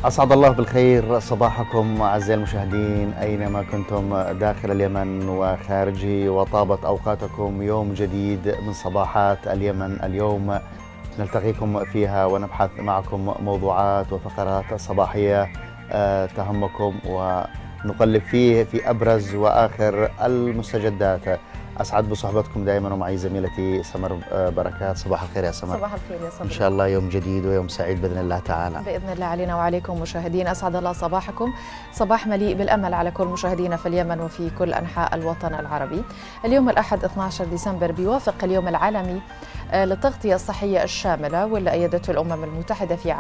أسعد الله بالخير صباحكم أعزائي المشاهدين أينما كنتم داخل اليمن وخارجه، وطابت أوقاتكم. يوم جديد من صباحات اليمن. اليوم نلتقيكم فيها ونبحث معكم موضوعات وفقرات صباحية تهمكم، ونقلب فيه في أبرز وآخر المستجدات. أسعد بصحبتكم دائما، ومعي زميلتي سمر بركات. صباح الخير يا سمر. صباح الخير يا صبري. إن شاء الله يوم جديد ويوم سعيد بإذن الله تعالى. بإذن الله علينا وعليكم مشاهدين، أسعد الله صباحكم. صباح مليء بالأمل على كل مشاهدينا في اليمن وفي كل أنحاء الوطن العربي. اليوم الأحد 12 ديسمبر بيوافق اليوم العالمي للتغطية الصحية الشاملة، واللي أيدته الأمم المتحدة في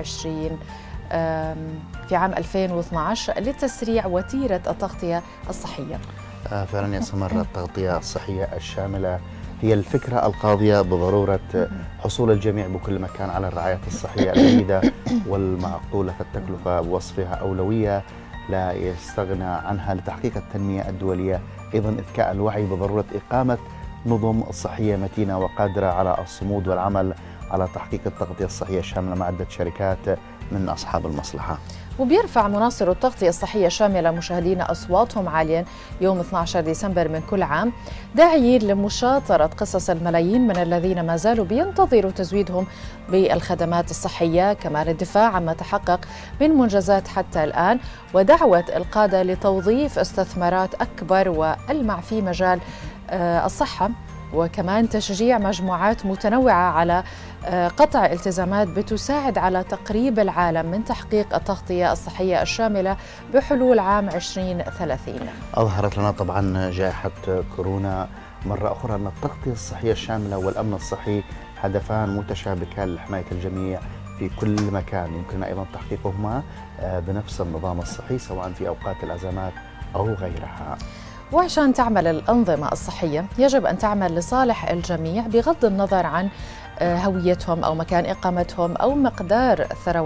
عام 2012 لتسريع وتيرة التغطية الصحية. فعلا يا سمر، التغطية الصحية الشاملة هي الفكرة القاضية بضرورة حصول الجميع بكل مكان على الرعاية الصحية الجيدة والمعقولة التكلفة، بوصفها أولوية لا يستغنى عنها لتحقيق التنمية الدولية. أيضا إذكاء الوعي بضرورة إقامة نظم صحية متينة وقادرة على الصمود والعمل على تحقيق التغطية الصحية الشاملة مع عدة شركات من أصحاب المصلحة. وبيرفع مناصر التغطية الصحية الشاملة مشاهدينا أصواتهم عاليا يوم 12 ديسمبر من كل عام، داعيين لمشاطرة قصص الملايين من الذين ما زالوا بينتظروا تزويدهم بالخدمات الصحية، كمان الدفاع عما تحقق من منجزات حتى الآن، ودعوة القادة لتوظيف استثمارات أكبر وألمع في مجال الصحة، وكمان تشجيع مجموعات متنوعة على قطع التزامات بتساعد على تقريب العالم من تحقيق التغطية الصحية الشاملة بحلول عام 2030. أظهرت لنا طبعا جائحة كورونا مرة أخرى أن التغطية الصحية الشاملة والأمن الصحي هدفان متشابكان لحماية الجميع في كل مكان، يمكن أيضا تحقيقهما بنفس النظام الصحي سواء في أوقات الأزمات أو غيرها. وعشان تعمل الأنظمة الصحية يجب أن تعمل لصالح الجميع بغض النظر عن هويتهم أو مكان إقامتهم أو مقدار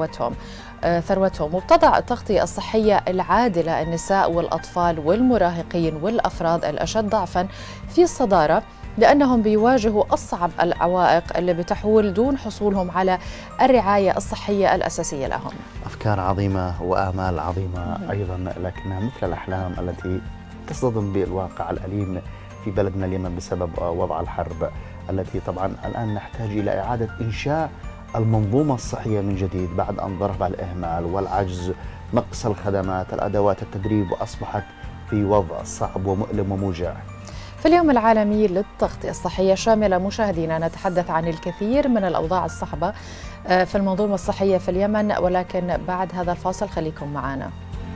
ثروتهم، وبتضع التغطية الصحية العادلة النساء والأطفال والمراهقين والأفراد الأشد ضعفاً في الصدارة، لأنهم بيواجهوا أصعب العوائق اللي بتحول دون حصولهم على الرعاية الصحية الأساسية لهم. أفكار عظيمة وآمال عظيمة أيضا، لكنها مثل الأحلام التي تصطدم بالواقع الأليم في بلدنا اليمن بسبب وضع الحرب، التي طبعا الآن نحتاج إلى إعادة إنشاء المنظومة الصحية من جديد بعد أن ضرب الإهمال والعجز، نقص الخدمات، الأدوات، التدريب، وأصبحت في وضع صعب ومؤلم وموجع. في اليوم العالمي للتغطية الصحية الشاملة مشاهدينا نتحدث عن الكثير من الأوضاع الصعبة في المنظومة الصحية في اليمن، ولكن بعد هذا الفاصل خليكم معنا.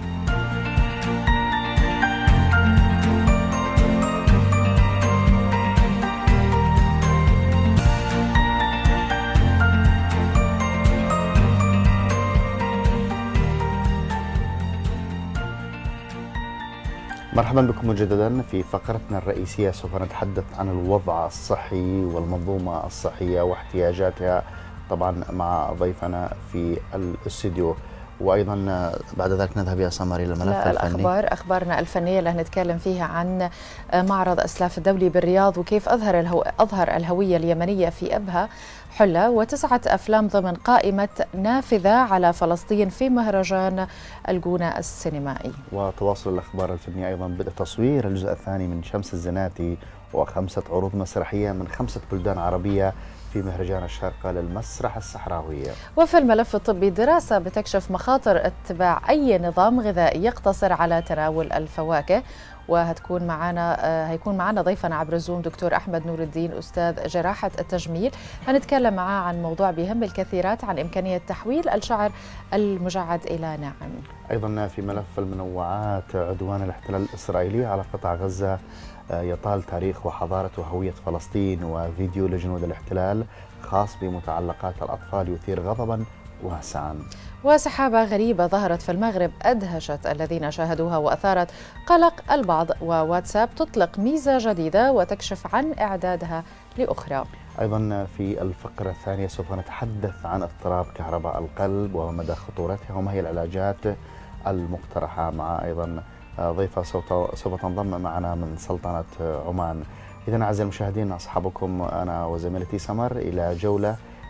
مرحبا بكم مجددا. في فقرتنا الرئيسية سوف نتحدث عن الوضع الصحي والمنظومة الصحية واحتياجاتها، طبعا مع ضيفنا في الاستديو، وايضا بعد ذلك نذهب يا سمر الى الملف الفني. اخبارنا الفنيه اللي هنتكلم فيها عن معرض اسلاف الدولي بالرياض، وكيف اظهر الهويه اليمنيه في ابها حلة، و9 أفلام ضمن قائمة نافذة على فلسطين في مهرجان الجونة السينمائي. وتواصل الأخبار الفنية أيضا بدء تصوير الجزء الثاني من شمس الزناتي، و5 عروض مسرحية من 5 بلدان عربية في مهرجان الشارقة للمسرح الصحراوي. وفي الملف الطبي دراسة بتكشف مخاطر اتباع أي نظام غذائي يقتصر على تناول الفواكه، وهيكون معنا ضيفنا عبر الزوم دكتور أحمد نور الدين أستاذ جراحة التجميل، هنتكلم معاه عن موضوع بيهم الكثيرات عن إمكانية تحويل الشعر المجعد إلى ناعم. أيضا في ملف المنوعات عدوان الاحتلال الإسرائيلي على قطاع غزة يطال تاريخ وحضارة وهوية فلسطين، وفيديو لجنود الاحتلال خاص بمتعلقات الأطفال يثير غضبا واسعا. وسحابة غريبة ظهرت في المغرب أدهشت الذين شاهدوها وأثارت قلق البعض، وواتساب تطلق ميزة جديدة وتكشف عن إعدادها لأخرى. أيضا في الفقرة الثانية سوف نتحدث عن اضطراب كهرباء القلب ومدى خطورتها وما هي العلاجات المقترحة، مع أيضا ضيفة سوف تنضم معنا من سلطنة عمان. إذن أعزائي المشاهدين أصحابكم أنا وزميلتي سمر إلى جولة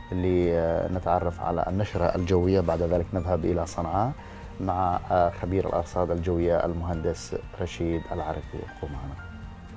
لنتعرف على النشرة الجوية. بعد ذلك نذهب إلى صنعاء مع خبير الأرصاد الجوية المهندس رشيد العرقي. ابقوا معنا.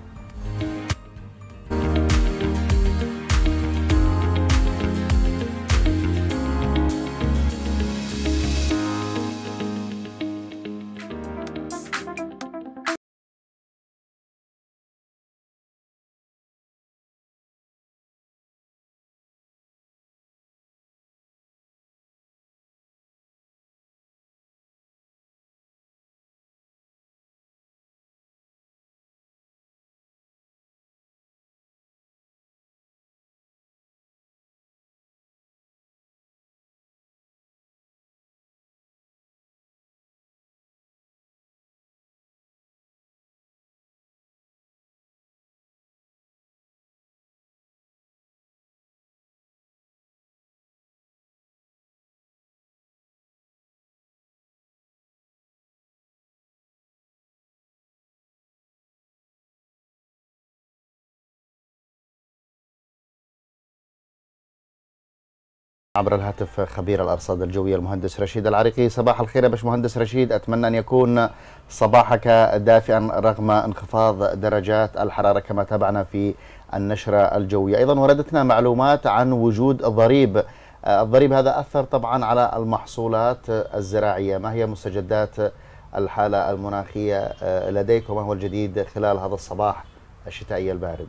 عبر الهاتف خبير الأرصاد الجوية المهندس رشيد العرقي. صباح الخير يا باشمهندس رشيد، أتمنى أن يكون صباحك دافئا رغم انخفاض درجات الحرارة كما تابعنا في النشرة الجوية. أيضا وردتنا معلومات عن وجود ضريب، الضريب هذا أثر طبعا على المحصولات الزراعية، ما هي مستجدات الحالة المناخية لديك وما هو الجديد خلال هذا الصباح الشتائي البارد؟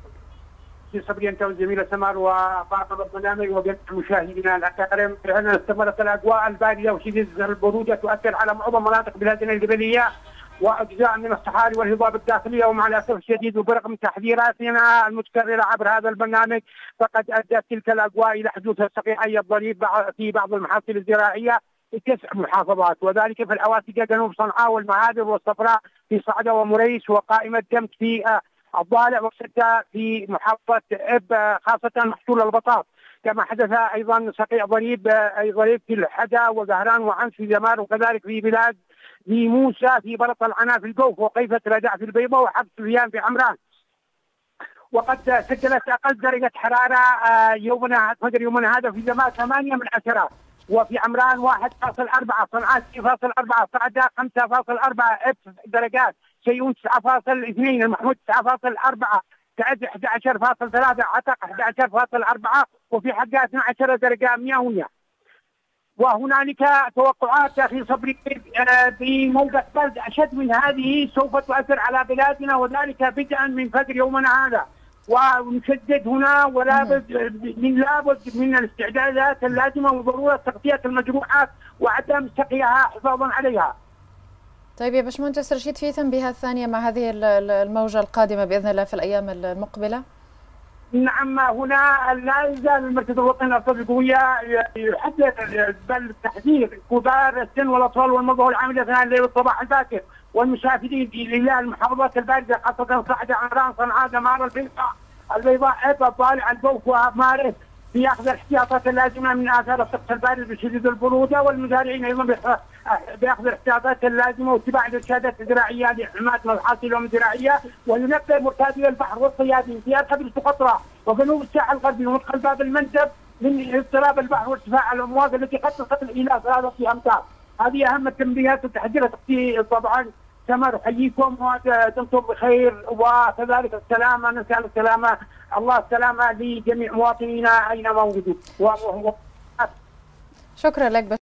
صبري انت والزميله سمر وطاقم البرنامج وجميع مشاهدينا الاكارم. فعلا استمرت الاجواء البارده وشديده البروده تؤثر على معظم مناطق بلادنا الجبليه واجزاء من الصحاري والهضاب الداخليه، ومع الاسف الشديد وبرغم تحذيراتنا المتكرره عبر هذا البرنامج فقد ادت تلك الاجواء الى حدوث صقيعي الضريب في بعض المحاصيل الزراعيه في 9 محافظات، وذلك في الاواسجه جنوب صنعاء والمهادر والصفراء في صعده ومريش، وقائمه دمت في الضالع والسدة في محافظة إب، خاصة محصول البطاط. كما حدث أيضا صقيع ضريب في الحدا وزهران وعنس في زمار، وكذلك في بلاد في موسى في بلط العناء في الجوف، وقيفة ردع في البيضة، وحبس سفيان في عمران. وقد سجلت أقل درجة حرارة يومنا هذا في زمار 8 وفي عمران 1.4، صنعاء 6.4، صعدة 5.4 درجات، سيئون 9.2، المحمود 9.4، تعز 11.3، عتق 11.4، وفي حقها 12 درجة مئوية. وهنالك توقعات اخي صبري بموجة برد اشد من هذه سوف تؤثر على بلادنا، وذلك بدءا من فجر يومنا هذا، ونشدد هنا لابد من الاستعدادات اللازمه وضروره تغطيه المجروحات وعدم سقيها حفاظا عليها. طيب يا باشمهندس رشيد، في تنبيهات ثانيه مع هذه الموجه القادمه باذن الله في الايام المقبله؟ نعم، هنا لا يزال المركز الوطني للارصاد الجويه يحذر بالتحذير كبار السن والاطفال والمرضى والعاملين اثناء الليل والصباح الباكر والمسافرين الى المحافظات البارده خاصه صعده، عمران، صنعاء، دمار، البيضاء، إب، الضالع، الجوف ومارس، في اخذ الاحتياطات اللازمه من اثار الطقس البارد بشديد البروده، والمزارعين ايضا باخذ الاحتياطات اللازمه واتباع الارشادات الزراعيه لحمايه محاصيلهم الزراعيه، ولنبدا مرتادي البحر والصيادين في ارخبيل سقطرى وجنوب الساحل الغربي ومدخل باب المندب من اضطراب البحر وارتفاع الامواج التي قد تصل الى 3 أمتار. هذه اهم التنبيهات والتحذيرات طبعا. سمر، احييكم ودمتم بخير، وكذلك السلامه، نسال السلامه، الله السلامه لجميع مواطنينا اينما وجدوا. شكرا لك.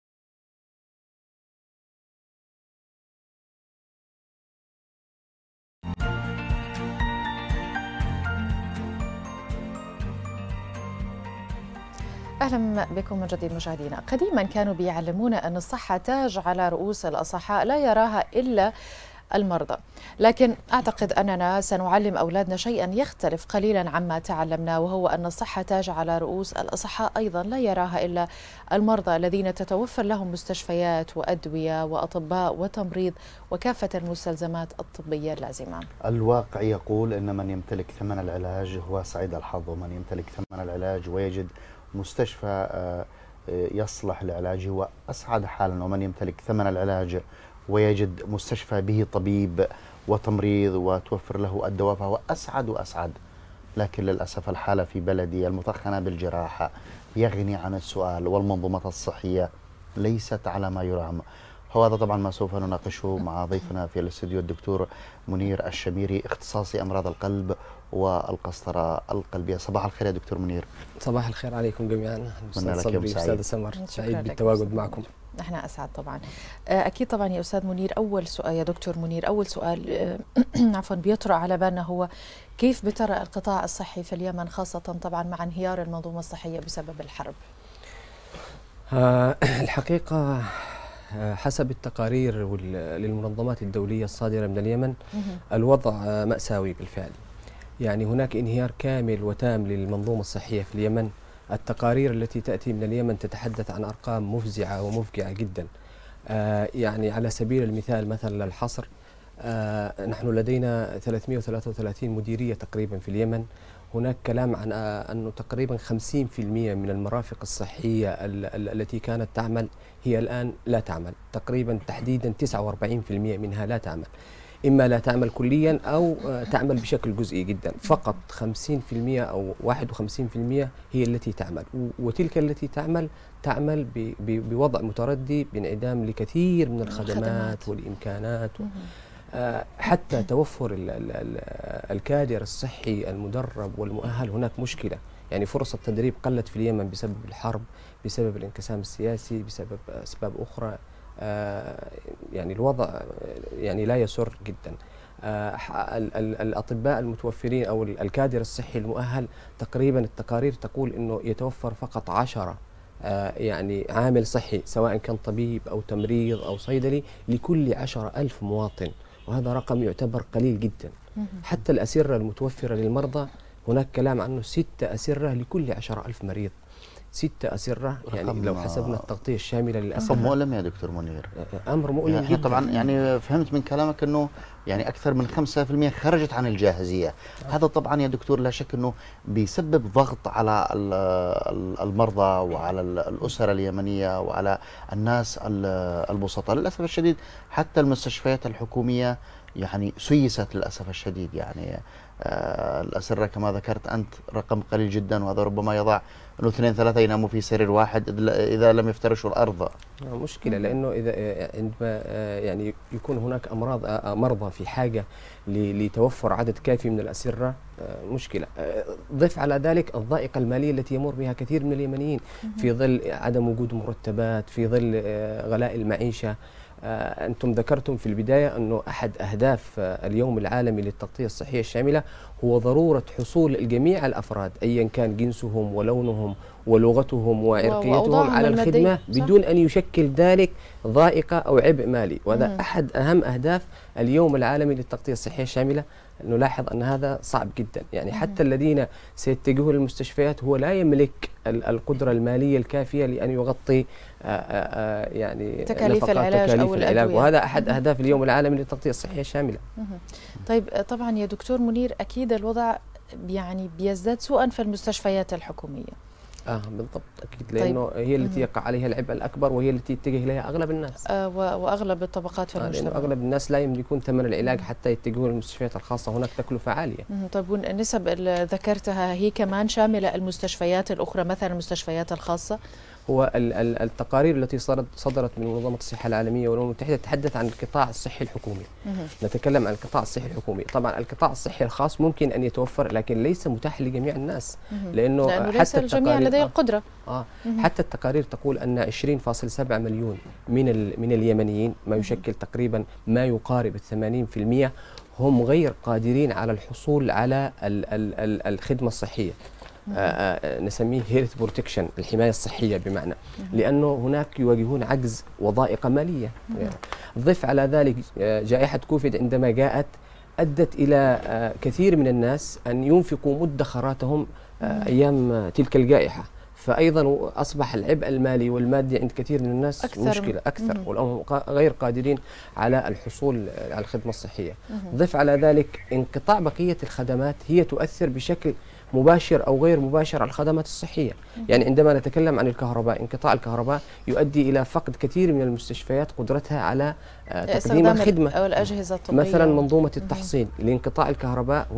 أهلا بكم من جديد مشاهدينا. قديما كانوا بيعلمونا أن الصحة تاج على رؤوس الأصحاء لا يراها إلا المرضى، لكن أعتقد أننا سنعلم أولادنا شيئا يختلف قليلا عما تعلمنا، وهو أن الصحة تاج على رؤوس الأصحاء أيضا لا يراها إلا المرضى الذين تتوفر لهم مستشفيات وأدوية وأطباء وتمريض وكافة المستلزمات الطبية اللازمة. الواقع يقول أن من يمتلك ثمن العلاج هو سعيد الحظ، ومن يمتلك ثمن العلاج ويجد مستشفى يصلح لعلاجه وأسعد حالا، ومن يمتلك ثمن العلاج ويجد مستشفى به طبيب وتمريض وتوفر له الدواء فهو أسعد وأسعد. لكن للأسف الحالة في بلدي المثخنة بالجراحة يغني عن السؤال، والمنظومات الصحية ليست على ما يرام. وهذا طبعا ما سوف نناقشه مع ضيفنا في الاستوديو الدكتور منير الشميري، اختصاصي أمراض القلب والقسطرة القلبية. صباح الخير يا دكتور منير. صباح الخير عليكم جميعا. أستاذ صبري، أستاذ سمر، سعيد بالتواجد معكم. نحن أسعد طبعا. أكيد طبعا يا أستاذ منير، أول سؤال يا دكتور منير، أول سؤال عفوا بيطرأ على بالنا هو كيف بترى القطاع الصحي في اليمن، خاصة طبعا مع انهيار المنظومة الصحية بسبب الحرب؟ الحقيقة حسب التقارير للمنظمات الدولية الصادرة من اليمن الوضع مأساوي بالفعل. يعني هناك انهيار كامل وتام للمنظومة الصحية في اليمن. التقارير التي تأتي من اليمن تتحدث عن أرقام مفزعة ومفجعة جدا. يعني على سبيل المثال مثلا للحصر، نحن لدينا 333 مديرية تقريبا في اليمن. هناك كلام عن أنه تقريبا 50% من المرافق الصحية التي كانت تعمل هي الآن لا تعمل، تقريبا تحديدا 49% منها لا تعمل، إما لا تعمل كليا أو تعمل بشكل جزئي جدا. فقط 50% أو 51% هي التي تعمل، وتلك التي تعمل بوضع متردي بانعدام لكثير من الخدمات والإمكانات. حتى توفر الكادر الصحي المدرب والمؤهل هناك مشكلة. يعني فرص التدريب قلت في اليمن بسبب الحرب، بسبب الانقسام السياسي، بسبب أسباب أخرى. يعني الوضع يعني لا يسر جدا. الأطباء المتوفرين أو الكادر الصحي المؤهل تقريبا التقارير تقول أنه يتوفر فقط 10 يعني عامل صحي، سواء كان طبيب أو تمريض أو صيدلي لكل 10,000 مواطن، وهذا رقم يعتبر قليل جدا. حتى الأسرة المتوفرة للمرضى هناك كلام عنه 6 أسرة لكل 10,000 مريض. 6 أسرة، يعني لو حسبنا التغطية الشاملة للأسرة. رقم مؤلم يا دكتور منير، أمر مؤلم يعني جدا. طبعا يعني فهمت من كلامك أنه يعني أكثر من 5% خرجت عن الجاهزية. هذا طبعا يا دكتور لا شك أنه بيسبب ضغط على المرضى وعلى الأسر اليمنية وعلى الناس البسطاء. للأسف الشديد حتى المستشفيات الحكومية يعني سيست للأسف الشديد. يعني الأسرة كما ذكرت أنت رقم قليل جدا، وهذا ربما يضع أنه 2-3 يناموا في سرير واحد إذا لم يفترشوا الأرض. مشكلة، لأنه إذا عندما يعني يكون هناك مرضى في حاجة لتوفر عدد كافي من الأسرة، مشكلة. ضف على ذلك الضائقة المالية التي يمر بها كثير من اليمنيين في ظل عدم وجود مرتبات، في ظل غلاء المعيشة. أنتم ذكرتم في البداية أنه أحد أهداف اليوم العالمي للتغطية الصحية الشاملة هو ضرورة حصول الجميع الأفراد أيا كان جنسهم ولونهم ولغتهم وعرقيتهم على الخدمة بدون أن يشكل ذلك ضائقة أو عبء مالي. وهذا أحد أهم أهداف اليوم العالمي للتغطية الصحية الشاملة. نلاحظ أن هذا صعب جدا. يعني حتى الذين سيتجهون للمستشفيات هو لا يملك القدرة المالية الكافية لأن يغطي يعني تكاليف العلاج أو الأدوية. وهذا أحد أهداف اليوم العالمي للتغطية الصحية الشاملة. طيب طبعا يا دكتور منير، أكيد الوضع يعني بيزداد سوءا في المستشفيات الحكومية. بالضبط، أكيد، لأنه هي التي يقع عليها العبء الأكبر، وهي التي يتجه إليها أغلب الناس. وأغلب الطبقات في المجتمع. لأنه أغلب الناس لا يملكون ثمن العلاج حتى يتجهون للمستشفيات الخاصة، هناك تكلفة عالية. طيب والنسب اللي ذكرتها هي كمان شاملة المستشفيات الأخرى، مثلا المستشفيات الخاصة؟ هو التقارير التي صدرت من منظمة الصحة العالمية والأمم المتحدة تتحدث عن القطاع الصحي الحكومي. نتكلم عن القطاع الصحي الحكومي. طبعا القطاع الصحي الخاص ممكن أن يتوفر، لكن ليس متاح لجميع الناس، لأنه ليس الجميع لديه القدرة. حتى التقارير تقول أن 20.7 مليون من اليمنيين، ما يشكل تقريبا ما يقارب 80%، هم غير قادرين على الحصول على الخدمة الصحية. نسميه هيلث بروتكشن، الحماية الصحية بمعنى، لأنه هناك يواجهون عجز وضائقة مالية. ضف على ذلك جائحة كوفيد عندما جاءت أدت إلى كثير من الناس أن ينفقوا مدخراتهم أيام تلك الجائحة، فأيضا أصبح العبء المالي والمادي عند كثير من الناس مشكلة أكثر، وهم غير قادرين على الحصول على الخدمة الصحية. ضف على ذلك انقطاع بقية الخدمات هي تؤثر بشكل مباشر أو غير مباشر على الخدمات الصحية. يعني عندما نتكلم عن الكهرباء، انقطاع الكهرباء يؤدي إلى فقد كثير من المستشفيات قدرتها على تقديم الخدمة أو الأجهزة الطبية. مثلا منظومة التحصين، لانقطاع الكهرباء هناك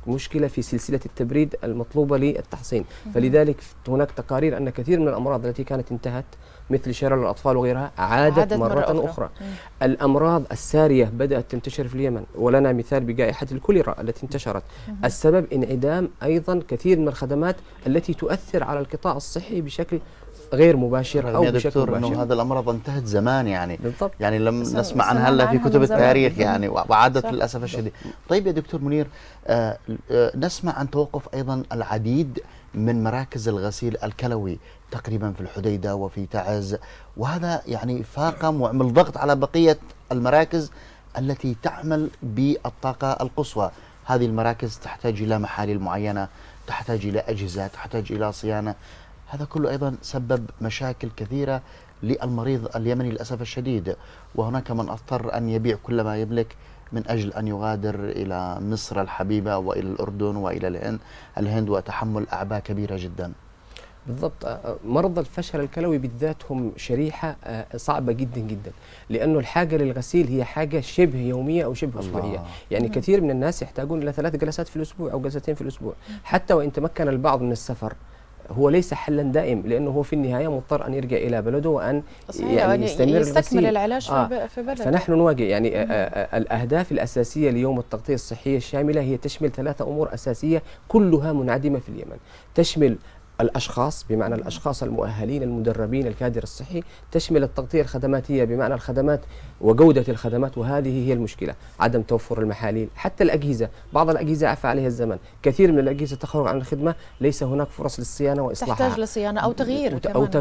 مشكلة في سلسلة التبريد المطلوبة للتحصين. فلذلك هناك تقارير أن كثير من الأمراض التي كانت انتهت مثل شلل الأطفال وغيرها عادت مرة أخرى. الأمراض السارية بدأت تنتشر في اليمن، ولنا مثال بجائحة الكوليرا التي انتشرت. السبب انعدام أيضا كثير من الخدمات التي تؤثر على القطاع الصحي بشكل غير مباشر أو بشكل مباشر. إنه هذا الأمراض انتهت زمان يعني. بالضبط. يعني لم نسمع عنها إلا في كتب التاريخ يعني، وعادت للأسف الشديد. طيب يا دكتور منير، نسمع عن توقف أيضا العديد من مراكز الغسيل الكلوي تقريبا في الحديدة وفي تعز، وهذا يعني فاقم وعمل ضغط على بقية المراكز التي تعمل بالطاقة القصوى. هذه المراكز تحتاج إلى محاليل معينة، تحتاج إلى أجهزة، تحتاج إلى صيانة. هذا كله أيضا سبب مشاكل كثيرة للمريض اليمني للأسف الشديد، وهناك من اضطر أن يبيع كل ما يملك من أجل أن يغادر إلى مصر الحبيبة وإلى الأردن وإلى الهند وتحمل أعباء كبيرة جدا. بالضبط. مرضى الفشل الكلوي بالذات هم شريحة صعبة جدا جدا، لأنه الحاجة للغسيل هي حاجة شبه يومية أو شبه أسبوعية. يعني كثير من الناس يحتاجون إلى 3 جلسات في الأسبوع أو جلستين في الأسبوع. حتى وإن تمكن البعض من السفر هو ليس حلا دائم، لأنه هو في النهاية مضطر أن يرجع إلى بلده وأن يعني يستكمل العلاج في بلده. فنحن نواجه يعني الأهداف الأساسية ليوم التغطية الصحية الشاملة هي تشمل 3 أمور أساسية كلها منعدمة في اليمن. تشمل الأشخاص بمعنى الأشخاص المؤهلين المدربين الكادر الصحي، تشمل التغطية الخدماتية بمعنى الخدمات وجودة الخدمات، وهذه هي المشكلة، عدم توفر المحاليل. حتى الأجهزة، بعض الأجهزة عفى عليها الزمن، كثير من الأجهزة تخرج عن الخدمة، ليس هناك فرص للصيانة وإصلاحها، تحتاج لصيانة أو تغيير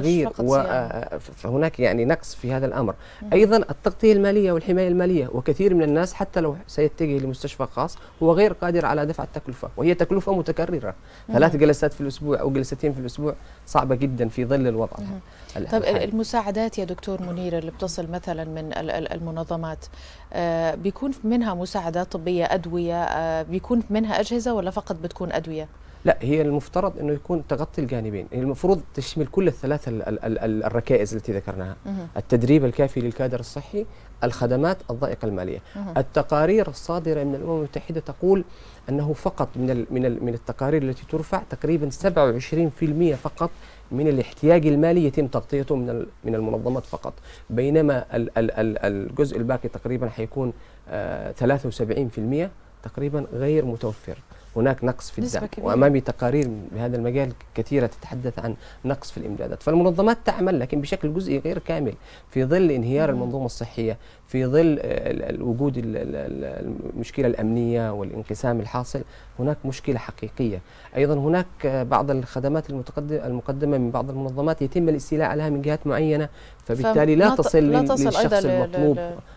فهناك يعني نقص في هذا الأمر. أيضا التغطية المالية والحماية المالية، وكثير من الناس حتى لو سيتجه لمستشفى خاص هو غير قادر على دفع التكلفة، وهي تكلفة متكررة. 3 جلسات في الأسبوع أو جلستين في الأسبوع صعبة جدا في ظل الوضع. طيب المساعدات يا دكتور منير اللي بتصل مثلا من المنظمات، بيكون منها مساعدات طبية، أدوية، بيكون منها أجهزة ولا فقط بتكون أدوية؟ لا، هي المفترض أنه يكون تغطي الجانبين، المفروض تشمل كل ال3 الركائز التي ذكرناها: التدريب الكافي للكادر الصحي، الخدمات، الضائقة المالية. التقارير الصادرة من الأمم المتحدة تقول أنه فقط من التقارير التي ترفع تقريبا 27% فقط من الاحتياج المالي يتم تغطيته من المنظمات فقط، بينما الجزء الباقي تقريبا حيكون 73% تقريبا غير متوفر. هناك نقص في الدعم، وأمامي تقارير بهذا المجال كثيرة تتحدث عن نقص في الإمدادات. فالمنظمات تعمل لكن بشكل جزئي غير كامل في ظل انهيار المنظومة الصحية، في ظل وجود المشكلة الأمنية والانقسام الحاصل. هناك مشكلة حقيقية. أيضا هناك بعض الخدمات المقدمة من بعض المنظمات يتم الاستيلاء عليها من جهات معينة، فبالتالي لا تصل للشخص المطلوب.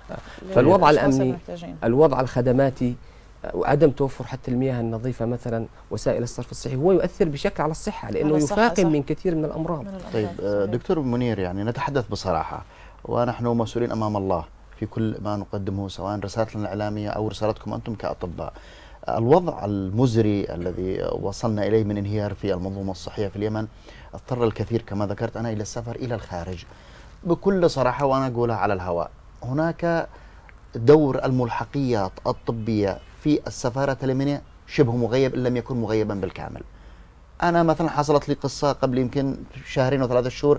فالوضع الأمني، الوضع الخدماتي، وعدم توفر حتى المياه النظيفة مثلا، وسائل الصرف الصحي، هو يؤثر بشكل على الصحة لأنه يفاقم من كثير من الأمراض. طيب دكتور منير، يعني نتحدث بصراحة، ونحن مسؤولين أمام الله في كل ما نقدمه، سواء رسالتنا الإعلامية أو رسالتكم أنتم كأطباء. الوضع المزري الذي وصلنا إليه من انهيار في المنظومة الصحية في اليمن اضطر الكثير كما ذكرت أنا إلى السفر إلى الخارج. بكل صراحة وأنا أقولها على الهواء، هناك دور الملحقيات الطبية في السفارة اليمنية شبه مغيب إن لم يكن مغيبا بالكامل. أنا مثلا حصلت لي قصة قبل يمكن 2 أو 3 شهور،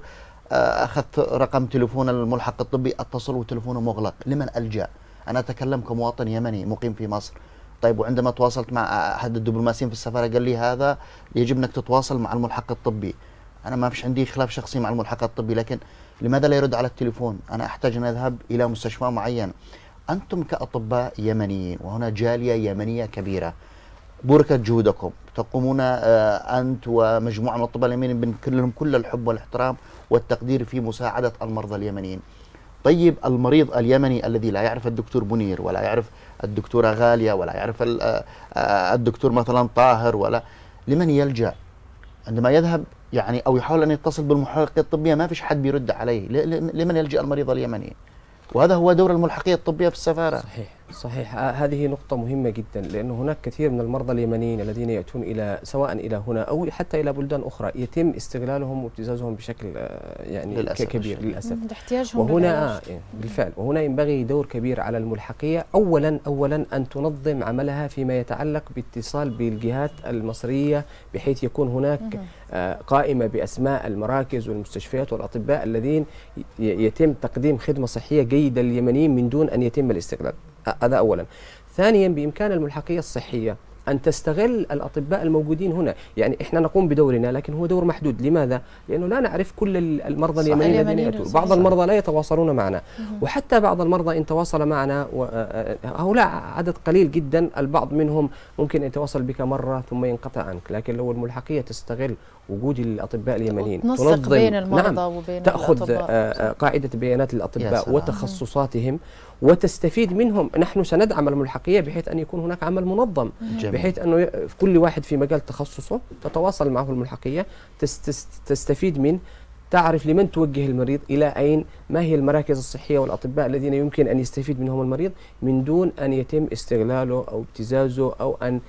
أخذت رقم تليفون الملحق الطبي، اتصل وتليفونه مغلق. لمن ألجأ؟ أنا أتكلم كمواطن يمني مقيم في مصر. طيب وعندما تواصلت مع أحد الدبلوماسيين في السفارة قال لي هذا يجب أنك تتواصل مع الملحق الطبي. أنا ما فيش عندي خلاف شخصي مع الملحق الطبي، لكن لماذا لا يرد على التليفون؟ أنا أحتاج أن أذهب إلى مستشفى معين. أنتم كأطباء يمنيين، وهنا جالية يمنية كبيرة، بركة جهودكم، تقومون أنت ومجموعة من الأطباء اليمنيين بنكر لهم كل الحب والاحترام والتقدير في مساعدة المرضى اليمنيين. طيب المريض اليمني الذي لا يعرف الدكتور منير ولا يعرف الدكتورة غالية ولا يعرف الدكتور مثلا طاهر، ولا لمن يلجأ عندما يذهب يعني أو يحاول أن يتصل بالمحققة الطبية؟ ما فيش حد بيرد عليه. لمن يلجأ المريض اليمني؟ وهذا هو دور الملحقية الطبية في السفارة. صحيح. صحيح، هذه نقطة مهمة جدا، لأن هناك كثير من المرضى اليمنيين الذين يأتون سواء إلى هنا أو حتى إلى بلدان أخرى يتم استغلالهم وابتزازهم بشكل يعني كبير للأسف. احتياجهم وهنا بالفعل، وهنا ينبغي دور كبير على الملحقية. أولا أن تنظم عملها فيما يتعلق باتصال بالجهات المصرية، بحيث يكون هناك قائمة بأسماء المراكز والمستشفيات والأطباء الذين يتم تقديم خدمة صحية جيدة لليمنيين من دون أن يتم الاستغلال. هذا أولا. ثانيا، بإمكان الملحقية الصحية أن تستغل الأطباء الموجودين هنا. يعني إحنا نقوم بدورنا لكن هو دور محدود. لماذا؟ لأنه لا نعرف كل المرضى اليمنيين الذين يأتون. بعض المرضى لا يتواصلون معنا، وحتى بعض المرضى إن تواصل معنا هؤلاء عدد قليل جدا، البعض منهم ممكن أن يتواصل بك مرة ثم ينقطع عنك. لكن لو الملحقية تستغل وجود الأطباء اليمنيين، تنسق بين المرضى وبين تأخذ الأطباء، قاعدة بيانات الأطباء وتخصصاتهم وتستفيد منهم. نحن سندعم الملحقية بحيث أن يكون هناك عمل منظم، بحيث أنه كل واحد في مجال تخصصه تتواصل معه الملحقية، تستفيد منه، تعرف لمن توجه المريض، إلى أين، ما هي المراكز الصحية والأطباء الذين يمكن أن يستفيد منهم المريض من دون أن يتم استغلاله أو ابتزازه أو أن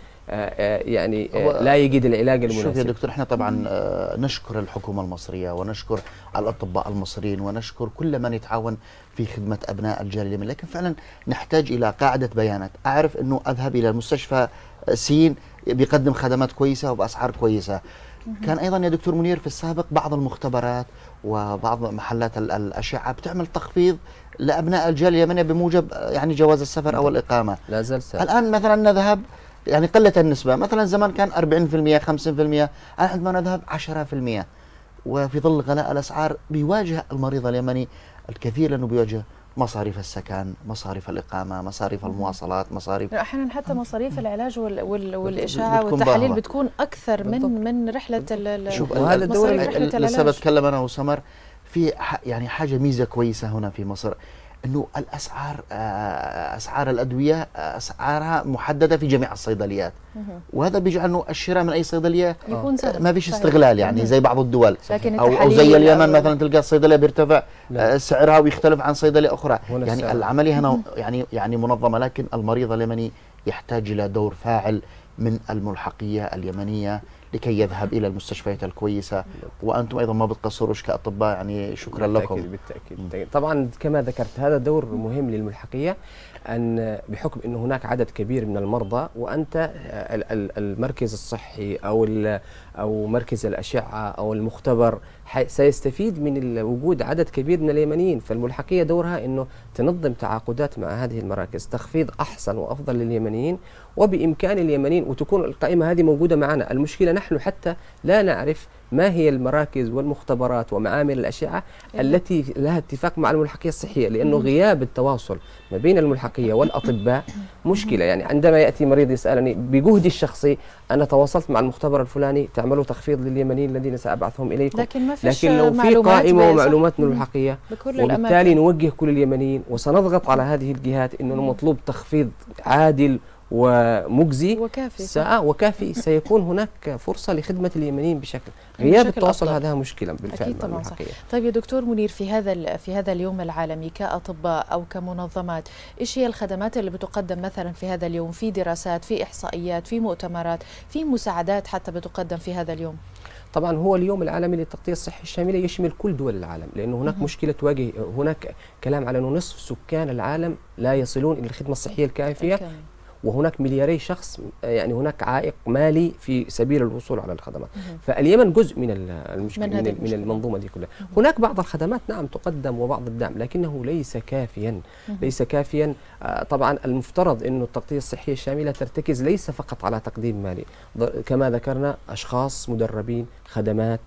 يعني لا يجد العلاج المناسب. شوف يا دكتور، احنا طبعا نشكر الحكومة المصرية ونشكر الأطباء المصريين ونشكر كل من يتعاون في خدمة أبناء الجالية اليمنية، لكن فعلا نحتاج إلى قاعدة بيانات. أعرف أنه أذهب إلى المستشفى سين بيقدم خدمات كويسة وبأسعار كويسة. كان أيضا يا دكتور منير في السابق بعض المختبرات وبعض محلات الأشعة بتعمل تخفيض لأبناء الجالية اليمنية بموجب يعني جواز السفر أو الإقامة. لا زال سهل. الآن مثلا نذهب، يعني قلت النسبة، مثلا زمان كان 40% 50%، الآن عندما نذهب 10%. وفي ظل غلاء الأسعار بيواجه المريض اليمني الكثير، لأنه بيواجه مصاريف السكن، مصاريف الإقامة، مصاريف المواصلات، مصاريف أحيانا حتى مصاريف العلاج والإشاعة والتحاليل بتكون أكثر من رحلة شوف هذا الدور لسه بتكلم أنا وسمر في يعني حاجة ميزة كويسة هنا في مصر، انه الاسعار اسعار الادويه اسعارها محدده في جميع الصيدليات، وهذا بيجعل انه الشراء من اي صيدليه يكون سهل، ما فيش استغلال يعني زي بعض الدول، او زي اليمن مثلا تلقى الصيدليه بيرتفع سعرها ويختلف عن صيدليه اخرى. يعني العمليه هنا يعني منظمه، لكن المريض اليمني يحتاج الى دور فاعل من الملحقيه اليمنيه لكي يذهب إلى المستشفيات الكويسة. وأنتم أيضا ما بتقصروش كأطباء، يعني شكرا لكم. بالتأكيد. طبعا كما ذكرت هذا دور مهم للملحقية، أن بحكم أن هناك عدد كبير من المرضى، وأنت المركز الصحي أو مركز الأشعة أو المختبر سيستفيد من وجود عدد كبير من اليمنيين، فالملحقية دورها أنه تنظم تعاقدات مع هذه المراكز، تخفيض أحسن وأفضل لليمنيين، وبإمكان اليمنيين وتكون القائمة هذه موجودة معنا. المشكلة نحن حتى لا نعرف ما هي المراكز والمختبرات ومعامل الأشعة التي لها اتفاق مع الملحقية الصحية، لأنه غياب التواصل ما بين الملحقية والأطباء مشكلة. يعني عندما يأتي مريض يسألني بجهدي الشخصي أنا تواصلت مع المختبر الفلاني، تعملوا تخفيض لليمنيين الذين سأبعثهم إليكم، لكن لو في قائمة ومعلومات من الملحقية وبالتالي نوجه كل اليمنيين وسنضغط على هذه الجهات إنه مطلوب تخفيض عادل ومجزي وكافي سيكون هناك فرصة لخدمة اليمنيين بشكل. غياب التواصل هذا مشكلة بالفعل. أكيد طبعا صح. طيب يا دكتور منير، في هذا اليوم العالمي كأطباء أو كمنظمات، إيش هي الخدمات اللي بتقدم مثلا في هذا اليوم؟ في دراسات، في إحصائيات، في مؤتمرات، في مساعدات حتى بتقدم في هذا اليوم؟ طبعا هو اليوم العالمي للتغطية الصحية الشاملة يشمل كل دول العالم، لأنه هناك مشكلة تواجه، هناك كلام على أنه نصف سكان العالم لا يصلون إلى الخدمة الصحية الكافية، وهناك ملياري شخص، يعني هناك عائق مالي في سبيل الوصول على الخدمات. فاليمن جزء من المشكلة من المنظومة دي كلها. هناك بعض الخدمات نعم تقدم وبعض الدعم، لكنه ليس كافيا. ليس كافيا. طبعا المفترض انه التغطية الصحية الشاملة ترتكز ليس فقط على تقديم مالي، كما ذكرنا اشخاص مدربين، خدمات،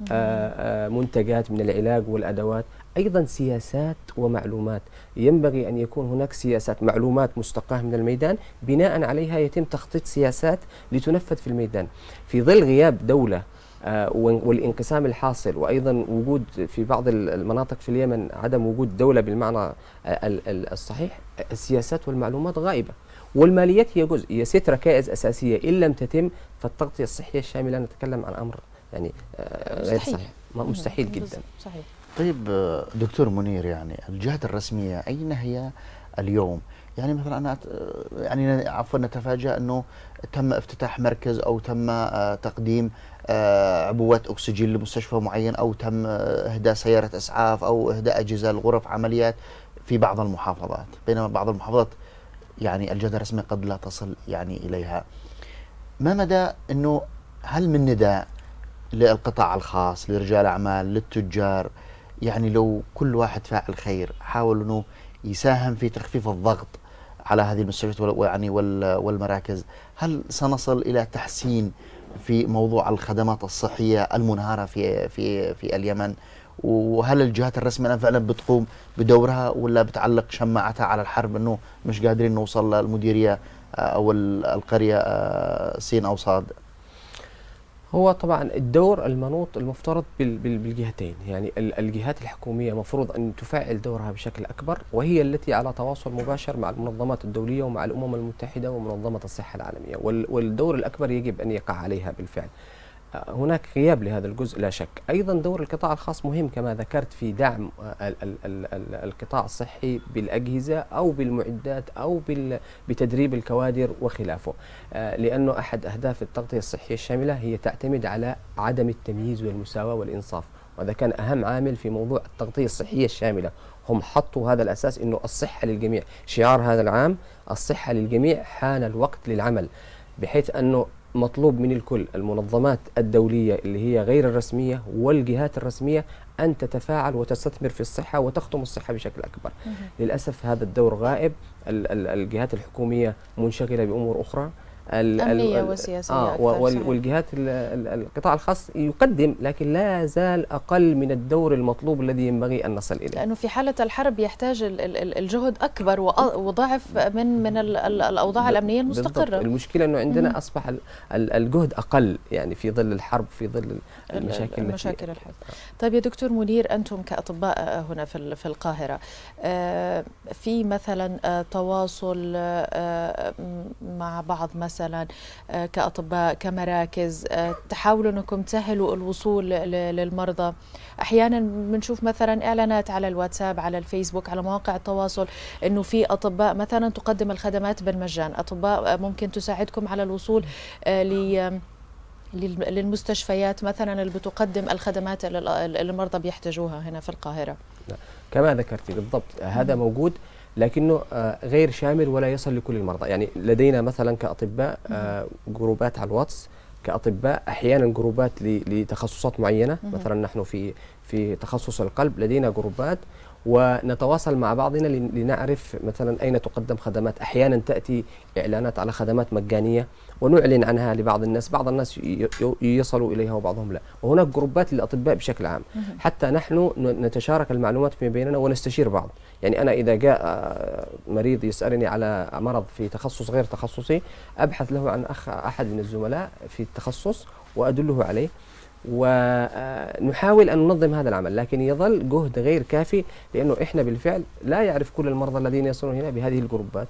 منتجات من العلاج والادوات، أيضا سياسات ومعلومات. ينبغي أن يكون هناك سياسات، معلومات مستقاة من الميدان، بناء عليها يتم تخطيط سياسات لتنفذ في الميدان. في ظل غياب دولة والانقسام الحاصل، وأيضا وجود في بعض المناطق في اليمن عدم وجود دولة بالمعنى الصحيح، السياسات والمعلومات غائبة، والماليات هي جزء، هي ست ركائز أساسية. إن لم تتم فالتغطية الصحية الشاملة نتكلم عن أمر يعني غير صحيح، مستحيل جدا. صحيح. طيب دكتور منير، يعني الجهات الرسمية أين هي اليوم؟ يعني مثلا أنا يعني عفوا نتفاجأ أنه تم افتتاح مركز أو تم تقديم عبوات أكسجين لمستشفى معين، أو تم إهداء سيارة إسعاف أو إهداء أجهزة لغرف عمليات في بعض المحافظات، بينما بعض المحافظات يعني الجهة الرسمية قد لا تصل يعني إليها. ما مدى أنه هل من نداء للقطاع الخاص، لرجال أعمال، للتجار، يعني لو كل واحد فاعل خير حاول أنه يساهم في تخفيف الضغط على هذه المستشفيات يعني والمراكز، هل سنصل إلى تحسين في موضوع الخدمات الصحية المنهارة في اليمن؟ وهل الجهات الرسمية فعلا بتقوم بدورها، ولا بتعلق شماعتها على الحرب أنه مش قادرين نوصل للمديرية أو القرية سين أو صاد؟ هو طبعا الدور المنوط المفترض بالجهتين، يعني الجهات الحكومية مفروض أن تفعل دورها بشكل أكبر، وهي التي على تواصل مباشر مع المنظمات الدولية ومع الأمم المتحدة ومنظمة الصحة العالمية، والدور الأكبر يجب أن يقع عليها بالفعل. هناك غياب لهذا الجزء لا شك. أيضا دور القطاع الخاص مهم كما ذكرت في دعم القطاع الصحي بالأجهزة أو بالمعدات أو بتدريب الكوادر وخلافه، لأنه أحد أهداف التغطية الصحية الشاملة هي تعتمد على عدم التمييز والمساواة والإنصاف، وهذا كان أهم عامل في موضوع التغطية الصحية الشاملة. هم حطوا هذا الأساس أنه الصحة للجميع، شعار هذا العام الصحة للجميع، حان الوقت للعمل، بحيث أنه مطلوب من الكل، المنظمات الدولية اللي هي غير الرسمية والجهات الرسمية، أن تتفاعل وتستثمر في الصحة وتخدم الصحة بشكل أكبر. للأسف هذا الدور غائب، الجهات الحكومية منشغلة بأمور أخرى، أمنية وسياسية والجهات القطاع الخاص يقدم، لكن لا زال أقل من الدور المطلوب الذي ينبغي أن نصل إليه، لأنه في حالة الحرب يحتاج الجهد أكبر وضعف من الأوضاع الأمنية المستقرة. بالضبط. المشكلة أنه عندنا أصبح الجهد أقل، يعني في ظل الحرب، في ظل المشاكل الحرب. طيب يا دكتور منير، أنتم كأطباء هنا في القاهرة، في مثلا تواصل مع بعض مثلا كأطباء كمراكز تحاولوا أنكم تسهلوا الوصول للمرضى؟ أحيانا بنشوف مثلا إعلانات على الواتساب، على الفيسبوك، على مواقع التواصل، أنه في أطباء مثلا تقدم الخدمات بالمجان، أطباء ممكن تساعدكم على الوصول للمستشفيات مثلا اللي بتقدم الخدمات اللي المرضى بيحتاجوها هنا في القاهرة. كما ذكرتي بالضبط، هذا موجود، لكنه غير شامل ولا يصل لكل المرضى. يعني لدينا مثلا كأطباء جروبات على الواتس، كأطباء أحيانا جروبات لتخصصات معينة، مثلا نحن في تخصص القلب لدينا جروبات، ونتواصل مع بعضنا لنعرف مثلا أين تقدم خدمات. أحيانا تأتي إعلانات على خدمات مجانية ونعلن عنها لبعض الناس، بعض الناس يصلوا إليها وبعضهم لا، وهناك جروبات للأطباء بشكل عام، حتى نحن نتشارك المعلومات فيما بيننا ونستشير بعض. يعني أنا إذا جاء مريض يسألني على مرض في تخصص غير تخصصي، أبحث له عن أحد من الزملاء في التخصص وأدله عليه، ونحاول أن ننظم هذا العمل، لكن يظل جهد غير كافي، لأنه إحنا بالفعل لا يعرف كل المرضى الذين يصلون هنا بهذه الجروبات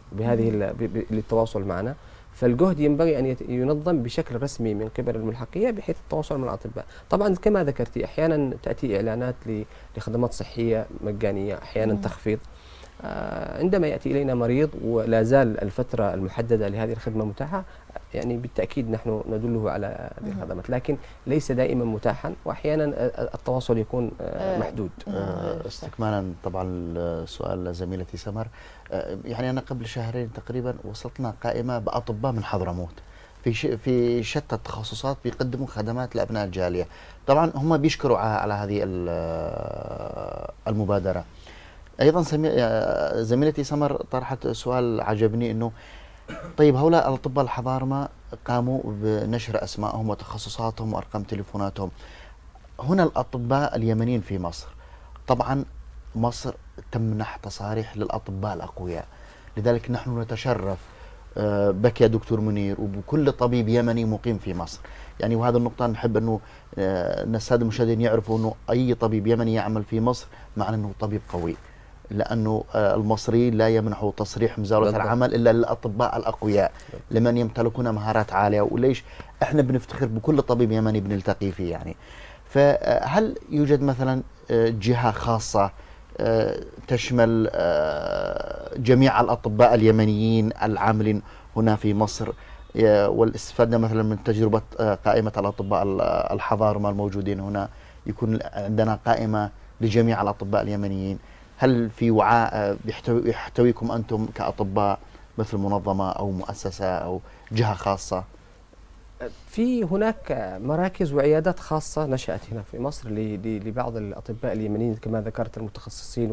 للتواصل معنا، فالجهد ينبغي أن ينظم بشكل رسمي من قبل الملحقية بحيث التواصل مع الأطباء. طبعا كما ذكرتي أحيانا تأتي إعلانات لخدمات صحية مجانية، أحيانا تخفيض. عندما يأتي إلينا مريض ولا زال الفترة المحددة لهذه الخدمة متاحة، يعني بالتأكيد نحن ندله على هذه الخدمات، لكن ليس دائما متاحا، وأحيانا التواصل يكون محدود. استكمالا طبعا سؤال زميلتي سمر، يعني أنا قبل شهرين تقريبا وصلتنا قائمة بأطباء من حضرموت في شتى التخصصات بيقدموا خدمات لأبناء الجالية. طبعا هم بيشكروا على هذه المبادرة. أيضا زميلتي سمر طرحت سؤال عجبني، أنه طيب هؤلاء الأطباء الحضارمة قاموا بنشر أسمائهم وتخصصاتهم وأرقام تليفوناتهم. هنا الأطباء اليمنيين في مصر، طبعا مصر تمنح تصاريح للأطباء الأقوياء، لذلك نحن نتشرف بك يا دكتور منير وبكل طبيب يمني مقيم في مصر. يعني وهذا النقطة نحب أنه السادة المشاهدين يعرفوا أنه أي طبيب يمني يعمل في مصر معنى أنه طبيب قوي، لأنه المصري لا يمنحوا تصريح مزاولة العمل إلا للأطباء الأقوياء لمن يمتلكون مهارات عالية، وليش إحنا بنفتخر بكل طبيب يمني بنلتقي فيه. يعني فهل يوجد مثلا جهة خاصة تشمل جميع الأطباء اليمنيين العاملين هنا في مصر، والاستفادة مثلا من تجربة قائمة الأطباء الحضارمة الموجودين هنا، يكون عندنا قائمة لجميع الأطباء اليمنيين. هل في وعاء يحتويكم أنتم كأطباء مثل منظمة أو مؤسسة أو جهة خاصة؟ في هناك مراكز وعيادات خاصة نشأت هنا في مصر لبعض الأطباء اليمنيين كما ذكرت، المتخصصين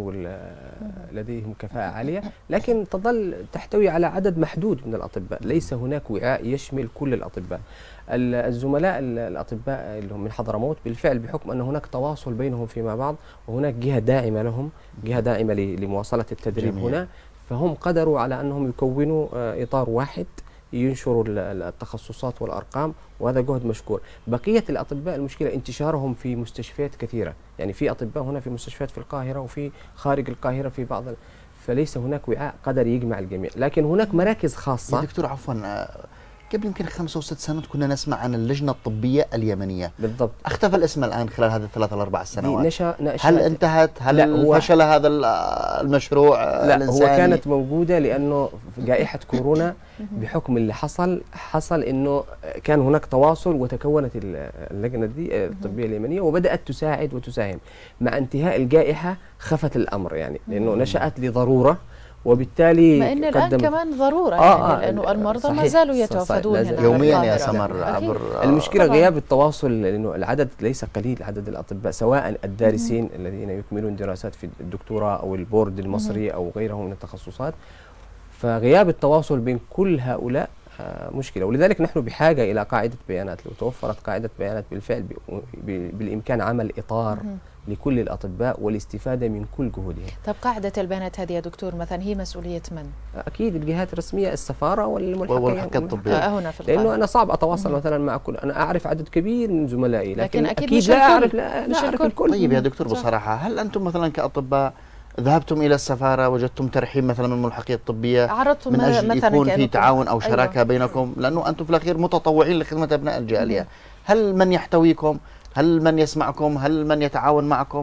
ولديهم كفاءة عالية، لكن تظل تحتوي على عدد محدود من الأطباء، ليس هناك وعاء يشمل كل الأطباء. الزملاء الأطباء اللي هم من حضرموت بالفعل بحكم أن هناك تواصل بينهم فيما بعض وهناك جهة داعمة لهم، جهة داعمة لمواصلة التدريب جميل. هنا، فهم قدروا على أنهم يكونوا إطار واحد ينشروا التخصصات والأرقام، وهذا جهد مشكور. بقية الأطباء المشكلة انتشارهم في مستشفيات كثيرة، يعني في أطباء هنا في مستشفيات في القاهرة وفي خارج القاهرة في بعض فليس هناك وعاء قدر يجمع الجميع، لكن هناك مراكز خاصة. يا دكتور عفوا، قبل يمكن 5 أو 6 سنوات كنا نسمع عن اللجنة الطبية اليمنية. بالضبط. اختفى الاسم الآن خلال هذه 3 أو 4 سنوات. هل انتهت؟ هل فشل هذا المشروع لا الإنساني؟ هو كانت موجودة، لأنه في جائحة كورونا بحكم اللي حصل إنه كان هناك تواصل وتكونت اللجنة دي الطبية اليمنية وبدأت تساعد وتساهم. مع انتهاء الجائحة خفت الأمر، يعني لأنه نشأت لضرورة، وبالتالي ما إن الآن كمان ضرورة يعني لأنه المرضى ما زالوا يتوافدون يوميا يا سمر عبر المشكلة غياب التواصل، لأنه العدد ليس قليل، عدد الأطباء سواء الدارسين الذين يكملون دراسات في الدكتوراه أو البورد المصري أو غيره من التخصصات، فغياب التواصل بين كل هؤلاء مشكلة. ولذلك نحن بحاجة إلى قاعدة بيانات. لو توفرت قاعدة بيانات بالفعل بالإمكان عمل إطار لكل الأطباء والاستفادة من كل جهودهم. طب قاعدة البيانات هذه يا دكتور مثلا هي مسؤولية من؟ أكيد الجهات الرسمية، السفارة والملحقة الطبية. هنا في القاهرة. لأنه أنا صعب أتواصل مثلا مع كل، أنا أعرف عدد كبير من زملائي لكن أكيد لا أعرف الكل. طيب يا دكتور بصراحة، هل أنتم مثلا كأطباء ذهبتم إلى السفارة وجدتم ترحيب مثلا من الملحقية الطبية عرضتم من أجل مثلا يكون في تعاون أو شراكة أيوة. بينكم، لأنه أنتم في الأخير متطوعين لخدمة أبناء الجالية؟ هل من يحتويكم؟ هل من يسمعكم؟ هل من يتعاون معكم؟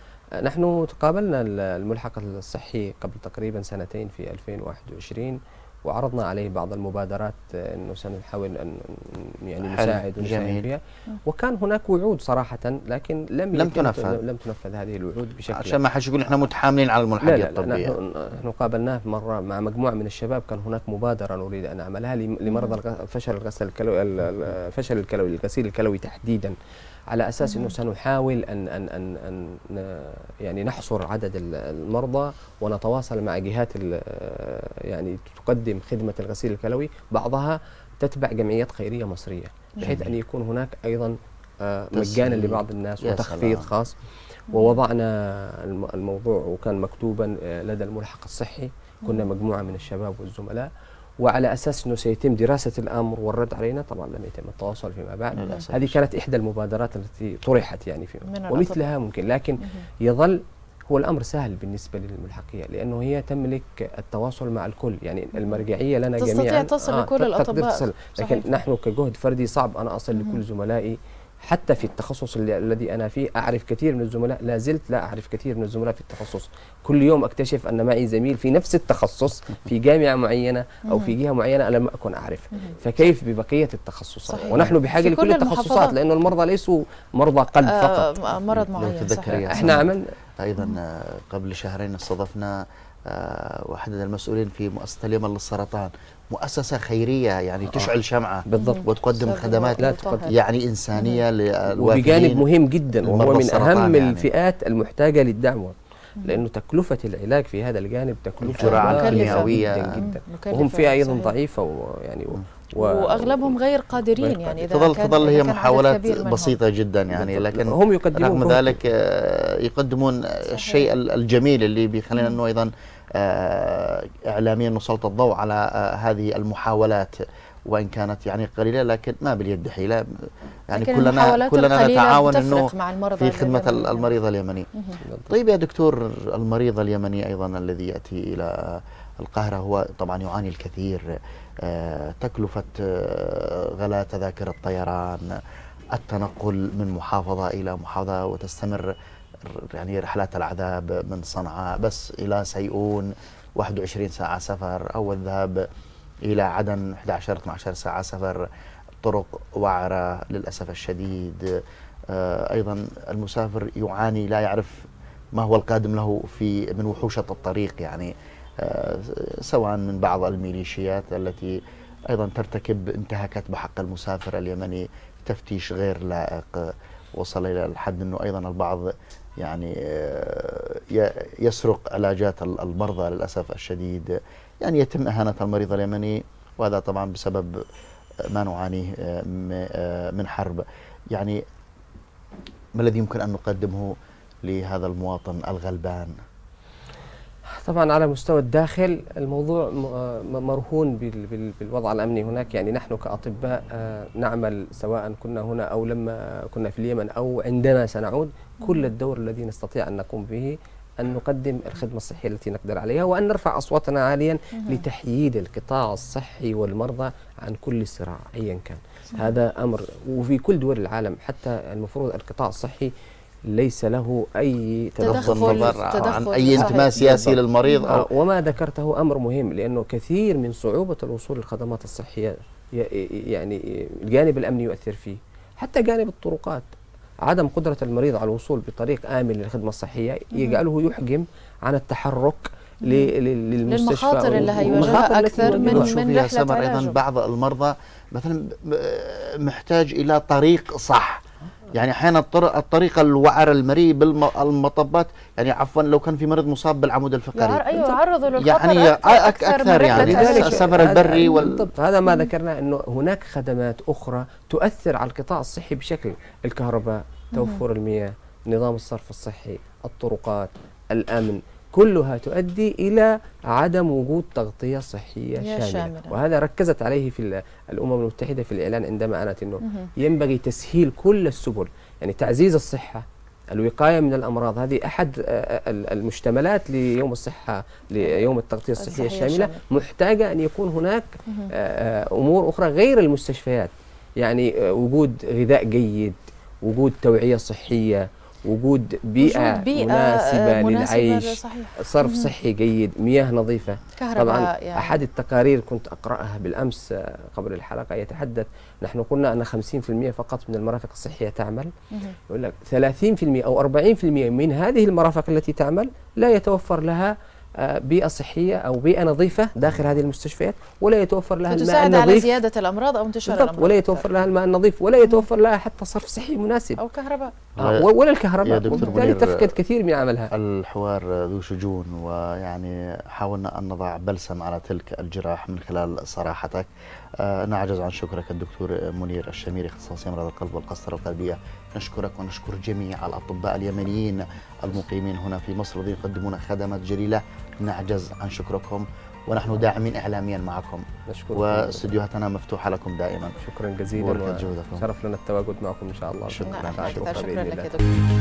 نحن تقابلنا الملحق الصحي قبل تقريبا 2 سنين في 2021 وعرضنا عليه بعض المبادرات انه سنحاول ان يعني نساعد ونساهم فيها، وكان هناك وعود صراحه لكن لم تنفذ هذه الوعود بشكل، عشان ما حدش يقول احنا متحاملين على الملحقيه الطبيه. نحن قابلناه مره مع مجموعه من الشباب، كان هناك مبادره نريد ان نعملها لمرضى فشل الغسيل الكلوي تحديدا، على اساس انه سنحاول ان يعني نحصر عدد المرضى ونتواصل مع جهات يعني تقدم خدمه الغسيل الكلوي، بعضها تتبع جمعيات خيريه مصريه، بحيث ان يكون هناك ايضا مجانا لبعض الناس وتخفيض خاص. ووضعنا الموضوع وكان مكتوبا لدى الملحق الصحي، كنا مجموعه من الشباب والزملاء، وعلى اساس انه سيتم دراسه الامر والرد علينا. طبعا لم يتم التواصل فيما بعد. هذه كانت احدى المبادرات التي طرحت يعني ومثلها ممكن، لكن يظل هو الامر سهل بالنسبه للملحقيه لانه هي تملك التواصل مع الكل، يعني المرجعيه لنا جميعا تستطيع تصل لكل الاطباء، لكن نحن كجهد فردي صعب انا اصل لكل زملائي. حتى في التخصص الذي أنا فيه أعرف كثير من الزملاء، لا زلت لا أعرف كثير من الزملاء في التخصص. كل يوم أكتشف أن معي زميل في نفس التخصص في جامعة معينة أو في جهة معينة أنا لم أكن أعرف، فكيف ببقية التخصصات؟ ونحن بحاجة لكل التخصصات، لأن المرضى ليسوا مرضى قلب فقط، مرض معين. احنا عملنا أيضا قبل شهرين استضفنا واحد المسؤولين في مؤسسة اليمن للسرطان، مؤسسة خيرية يعني تشعل شمعة بالضبط وتقدم خدمات يعني إنسانية للوافدين، وبجانب مهم جدا وهو من أهم الفئات المحتاجة للدعم، لأنه تكلفة العلاج في هذا الجانب تكلفة كيميائية جدا، وهم فئة أيضا ضعيفة ويعني واغلبهم غير قادرين، يعني اذا تظل هي محاولات بسيطه جدا يعني، لكن هم يقدمون رغم ذلك يقدمون الشيء الجميل اللي بيخلينا انه ايضا اعلاميا نسلط الضوء على هذه المحاولات، وان كانت يعني قليله لكن ما باليد حيله، يعني كلنا نتعاون انه في خدمه المريض اليمني. طيب يا دكتور، المريض اليمني ايضا الذي ياتي الى القاهره هو طبعا يعاني الكثير، تكلفة غلاء تذاكر الطيران، التنقل من محافظة إلى محافظة، وتستمر يعني رحلات العذاب من صنعاء بس إلى سيئون، 21 ساعة سفر، أو الذهاب إلى عدن 11-12 ساعة سفر. طرق وعرة للأسف الشديد. أيضا المسافر يعاني، لا يعرف ما هو القادم له من وحوشة الطريق، يعني سواء من بعض الميليشيات التي أيضا ترتكب انتهاكات بحق المسافر اليمني، تفتيش غير لائق. وصل إلى الحد أنه أيضا البعض يعني يسرق علاجات المرضى للأسف الشديد. يعني يتم إهانة المريض اليمني، وهذا طبعا بسبب ما نعانيه من حرب. يعني ما الذي يمكن أن نقدمه لهذا المواطن الغلبان؟ طبعا على مستوى الداخل الموضوع مرهون بالوضع الأمني هناك. يعني نحن كأطباء نعمل سواء كنا هنا أو لما كنا في اليمن أو عندما سنعود، كل الدور الذي نستطيع أن نقوم به أن نقدم الخدمة الصحية التي نقدر عليها، وأن نرفع أصواتنا عاليا لتحييد القطاع الصحي والمرضى عن كل صراع أيا كان. هذا أمر، وفي كل دول العالم حتى المفروض القطاع الصحي ليس له أي تدخل عن أي انتماء سياسي للمريض. وما ذكرته أمر مهم، لأنه كثير من صعوبة الوصول للخدمات الصحية يعني الجانب الأمني يؤثر فيه، حتى جانب الطرقات. عدم قدرة المريض على الوصول بطريق آمن للخدمة الصحية يجعله يحجم عن التحرك للمستشفى، للمخاطر اللي هيواجهها أكثر من رحلة علاجه. أيضا بعض المرضى مثلا محتاج إلى طريق صح، يعني احيانا الطريقه الوعر المريء بالمطبات، يعني عفوا لو كان في مريض مصاب بالعمود الفقري يعرض للخطر يعني اكثر يعني السفر البري بالضبط. هذا ما ذكرنا، انه هناك خدمات اخرى تؤثر على القطاع الصحي بشكل: الكهرباء، توفر المياه، نظام الصرف الصحي، الطرقات، الامن، كلها تؤدي إلى عدم وجود تغطية صحية شاملة. وهذا ركزت عليه في الأمم المتحدة في الإعلان عندما أعلنت أنه ينبغي تسهيل كل السبل، يعني تعزيز الصحة، الوقاية من الأمراض. هذه أحد المشتملات ليوم الصحة، ليوم التغطية الصحية الشاملة. محتاجة أن يكون هناك أمور أخرى غير المستشفيات، يعني وجود غذاء جيد، وجود توعية صحية، وجود بيئة مناسبة للعيش، صرف صحي جيد، مياه نظيفة. طبعا يعني أحد التقارير كنت أقرأها بالأمس قبل الحلقة يتحدث، نحن قلنا أن 50% فقط من المرافق الصحية تعمل. يقول لك 30% أو 40% من هذه المرافق التي تعمل لا يتوفر لها بيئة صحية أو بيئة نظيفة داخل هذه المستشفيات، ولا يتوفر لها الماء النظيف على زيادة الأمراض أو انتشار الأمراض، ولا يتوفر لها الماء النظيف، ولا يتوفر لها حتى صرف صحي مناسب أو كهرباء ولا الكهرباء، وبالتالي تفقد كثير من عملها. الحوار ذو شجون، ويعني حاولنا أن نضع بلسم على تلك الجراح من خلال صراحتك. نعجز عن شكرك الدكتور منير الشميري، اختصاصي أمراض القلب والقسطرة القلبية. نشكرك ونشكر جميع الأطباء اليمنيين المقيمين هنا في مصر الذين يقدمون خدمات جليلة. نعجز عن شكركم، ونحن داعمين إعلاميا معكم، واستديوهاتنا مفتوحة لكم دائما. شكرا جزيلا، شرف لنا التواجد معكم إن شاء الله. شكرا لك دكتور.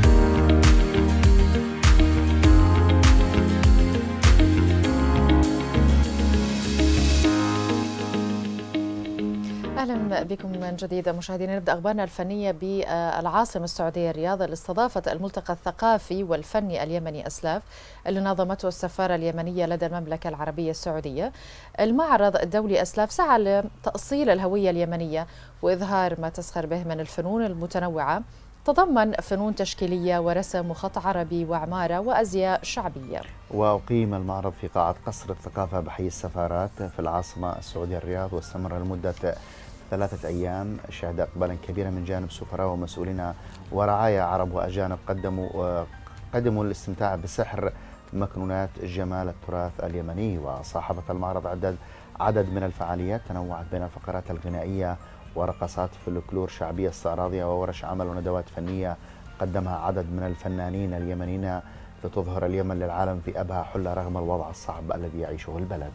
أهلا بكم من جديد مشاهدينا. نبدأ أخبارنا الفنية بالعاصمة السعودية الرياض، اللي استضافت الملتقى الثقافي والفني اليمني أسلاف اللي نظمته السفارة اليمنية لدى المملكة العربية السعودية. المعرض الدولي أسلاف سعى لتأصيل الهوية اليمنية وإظهار ما تزخر به من الفنون المتنوعة، تضمن فنون تشكيلية ورسم وخط عربي وعمارة وأزياء شعبية. وأقيم المعرض في قاعة قصر الثقافة بحي السفارات في العاصمة السعودية الرياض، واستمر لمدة 3 أيام، شهد إقبالا كبيرا من جانب سفراء ومسؤولين ورعايا عرب وأجانب قدموا الاستمتاع بسحر مكنونات جمال التراث اليمني. وصاحبت المعرض عدد من الفعاليات تنوعت بين الفقرات الغنائية ورقصات فلكلور شعبية استعراضية وورش عمل وندوات فنية قدمها عدد من الفنانين اليمنيين لتظهر اليمن للعالم في أبهى حلة رغم الوضع الصعب الذي يعيشه البلد.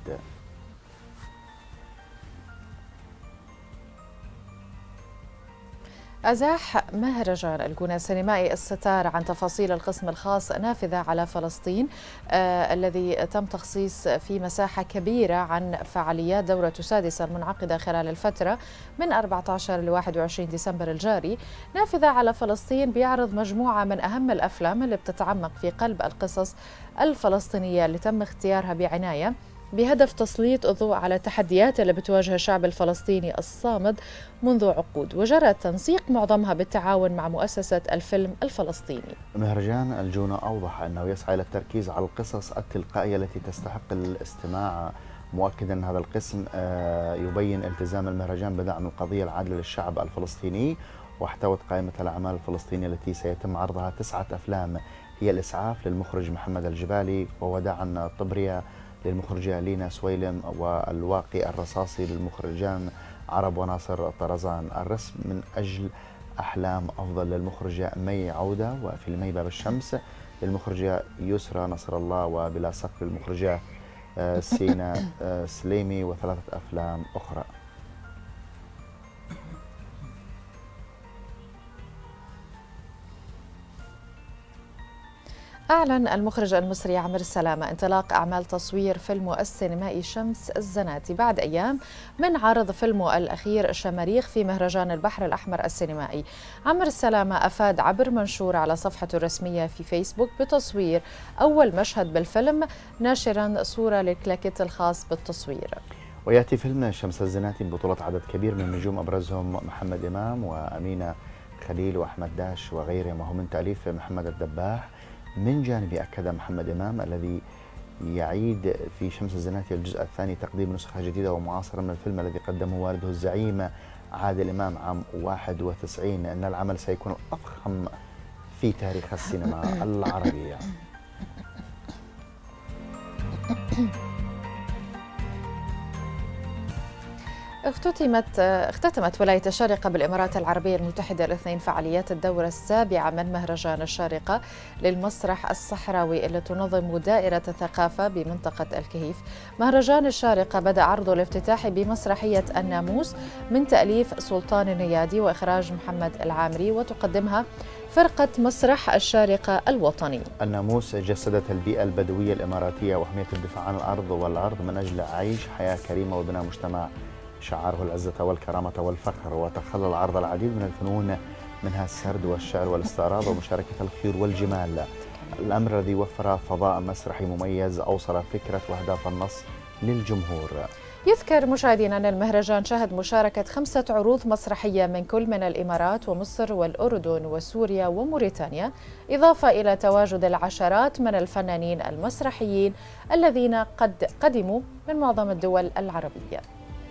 أزاح مهرجان الجونة السينمائي الستار عن تفاصيل القسم الخاص نافذة على فلسطين الذي تم تخصيص في مساحة كبيرة عن فعاليات دورة السادسة المنعقدة خلال الفترة من 14 ل 21 ديسمبر الجاري. نافذة على فلسطين بيعرض مجموعة من أهم الأفلام اللي بتتعمق في قلب القصص الفلسطينية اللي تم اختيارها بعناية بهدف تسليط الضوء على التحديات اللي بتواجه الشعب الفلسطيني الصامد منذ عقود، وجرى تنسيق معظمها بالتعاون مع مؤسسة الفيلم الفلسطيني. مهرجان الجونة أوضح أنه يسعى إلى التركيز على القصص التلقائية التي تستحق الاستماع، مؤكدا أن هذا القسم يبين التزام المهرجان بدعم القضية العادلة للشعب الفلسطيني. واحتوت قائمة الأعمال الفلسطينية التي سيتم عرضها 9 أفلام هي الإسعاف للمخرج محمد الجبالي، ووداعا طبريا للمخرجة لينا سويلم، والواقي الرصاصي للمخرجان عرب وناصر طرزان، الرسم من أجل أحلام أفضل للمخرجة مي عودة، وفيلمي باب الشمس للمخرجة يسرى نصر الله، وبلا سقف للمخرجة سينا سليمي، و3 أفلام أخرى. أعلن المخرج المصري عمرو السلامة انطلاق أعمال تصوير فيلمه السينمائي شمس الزناتي بعد أيام من عرض فيلمه الأخير الشماريخ في مهرجان البحر الأحمر السينمائي. عمرو السلامة أفاد عبر منشور على صفحته الرسمية في فيسبوك بتصوير أول مشهد بالفيلم، ناشرا صورة للكلاكيت الخاص بالتصوير. ويأتي فيلم شمس الزناتي ببطولة عدد كبير من النجوم أبرزهم محمد إمام وأمينة خليل وأحمد داش وغيرهم، وهو من تأليف محمد الدباح. من جانب أكد محمد إمام الذي يعيد في شمس الزناتي الجزء الثاني تقديم نسخة جديدة ومعاصرة من الفيلم الذي قدمه والده الزعيم عادل إمام عام 91 أن العمل سيكون الأفخم في تاريخ السينما العربية. اختتمت ولاية الشارقة بالإمارات العربية المتحدة الاثنين فعاليات الدورة السابعة من مهرجان الشارقة للمسرح الصحراوي اللي تنظم دائرة الثقافة بمنطقة الكهيف. مهرجان الشارقة بدأ عرضه الافتتاحي بمسرحية الناموس من تأليف سلطان النيادي وإخراج محمد العامري، وتقدمها فرقة مسرح الشارقة الوطني. الناموس جسدت البيئة البدوية الإماراتية وأهمية الدفاع عن الأرض والعرض من أجل عيش حياة كريمة وبناء مجتمع شعاره العزة والكرامة والفخر. وتخلل العرض العديد من الفنون منها السرد والشعر والاستعراض ومشاركة الخيول والجمال، الأمر الذي وفر فضاء مسرحي مميز أوصل فكرة وأهداف النص للجمهور. يذكر مشاهدينا أن المهرجان شهد مشاركة 5 عروض مسرحية من كل من الإمارات ومصر والأردن وسوريا وموريتانيا، إضافة إلى تواجد العشرات من الفنانين المسرحيين الذين قد قدموا من معظم الدول العربية.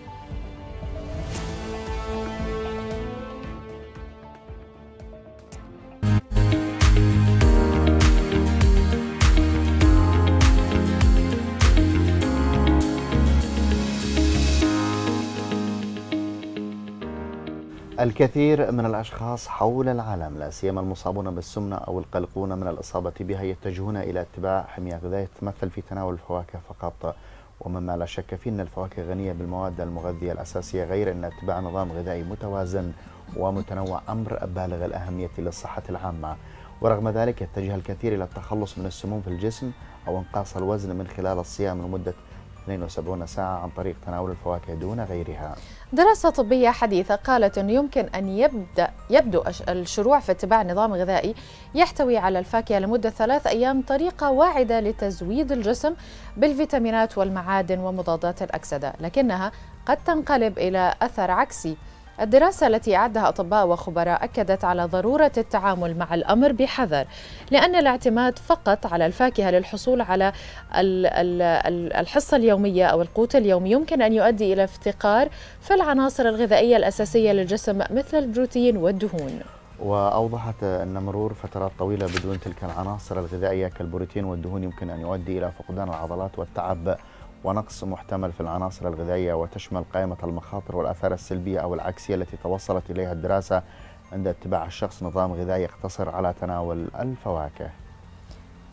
الكثير من الأشخاص حول العالم لا سيما المصابون بالسمنة أو القلقون من الإصابة بها يتجهون إلى اتباع حمية غذائية تتمثل في تناول الفواكه فقط، ومما لا شك فيه أن الفواكه غنية بالمواد المغذية الأساسية، غير أن اتباع نظام غذائي متوازن ومتنوع أمر بالغ الأهمية للصحة العامة. ورغم ذلك يتجه الكثير إلى التخلص من السموم في الجسم أو انقاص الوزن من خلال الصيام لمدة 72 ساعة عن طريق تناول الفواكه دون غيرها. دراسة طبية حديثة قالت أنه يمكن أن يبدو الشروع في اتباع نظام غذائي يحتوي على الفاكهة لمدة 3 أيام طريقة واعدة لتزويد الجسم بالفيتامينات والمعادن ومضادات الأكسدة، لكنها قد تنقلب إلى أثر عكسي. الدراسة التي أعدها أطباء وخبراء أكدت على ضرورة التعامل مع الأمر بحذر، لأن الاعتماد فقط على الفاكهة للحصول على الحصة اليومية أو القوت اليومي يمكن أن يؤدي إلى افتقار في العناصر الغذائية الأساسية للجسم مثل البروتين والدهون. وأوضحت أن مرور فترات طويلة بدون تلك العناصر الغذائية كالبروتين والدهون يمكن أن يؤدي إلى فقدان العضلات والتعب ونقص محتمل في العناصر الغذائية، وتشمل قائمة المخاطر والآثار السلبية أو العكسية التي توصلت إليها الدراسة عند اتباع الشخص نظام غذائي يقتصر على تناول الفواكه.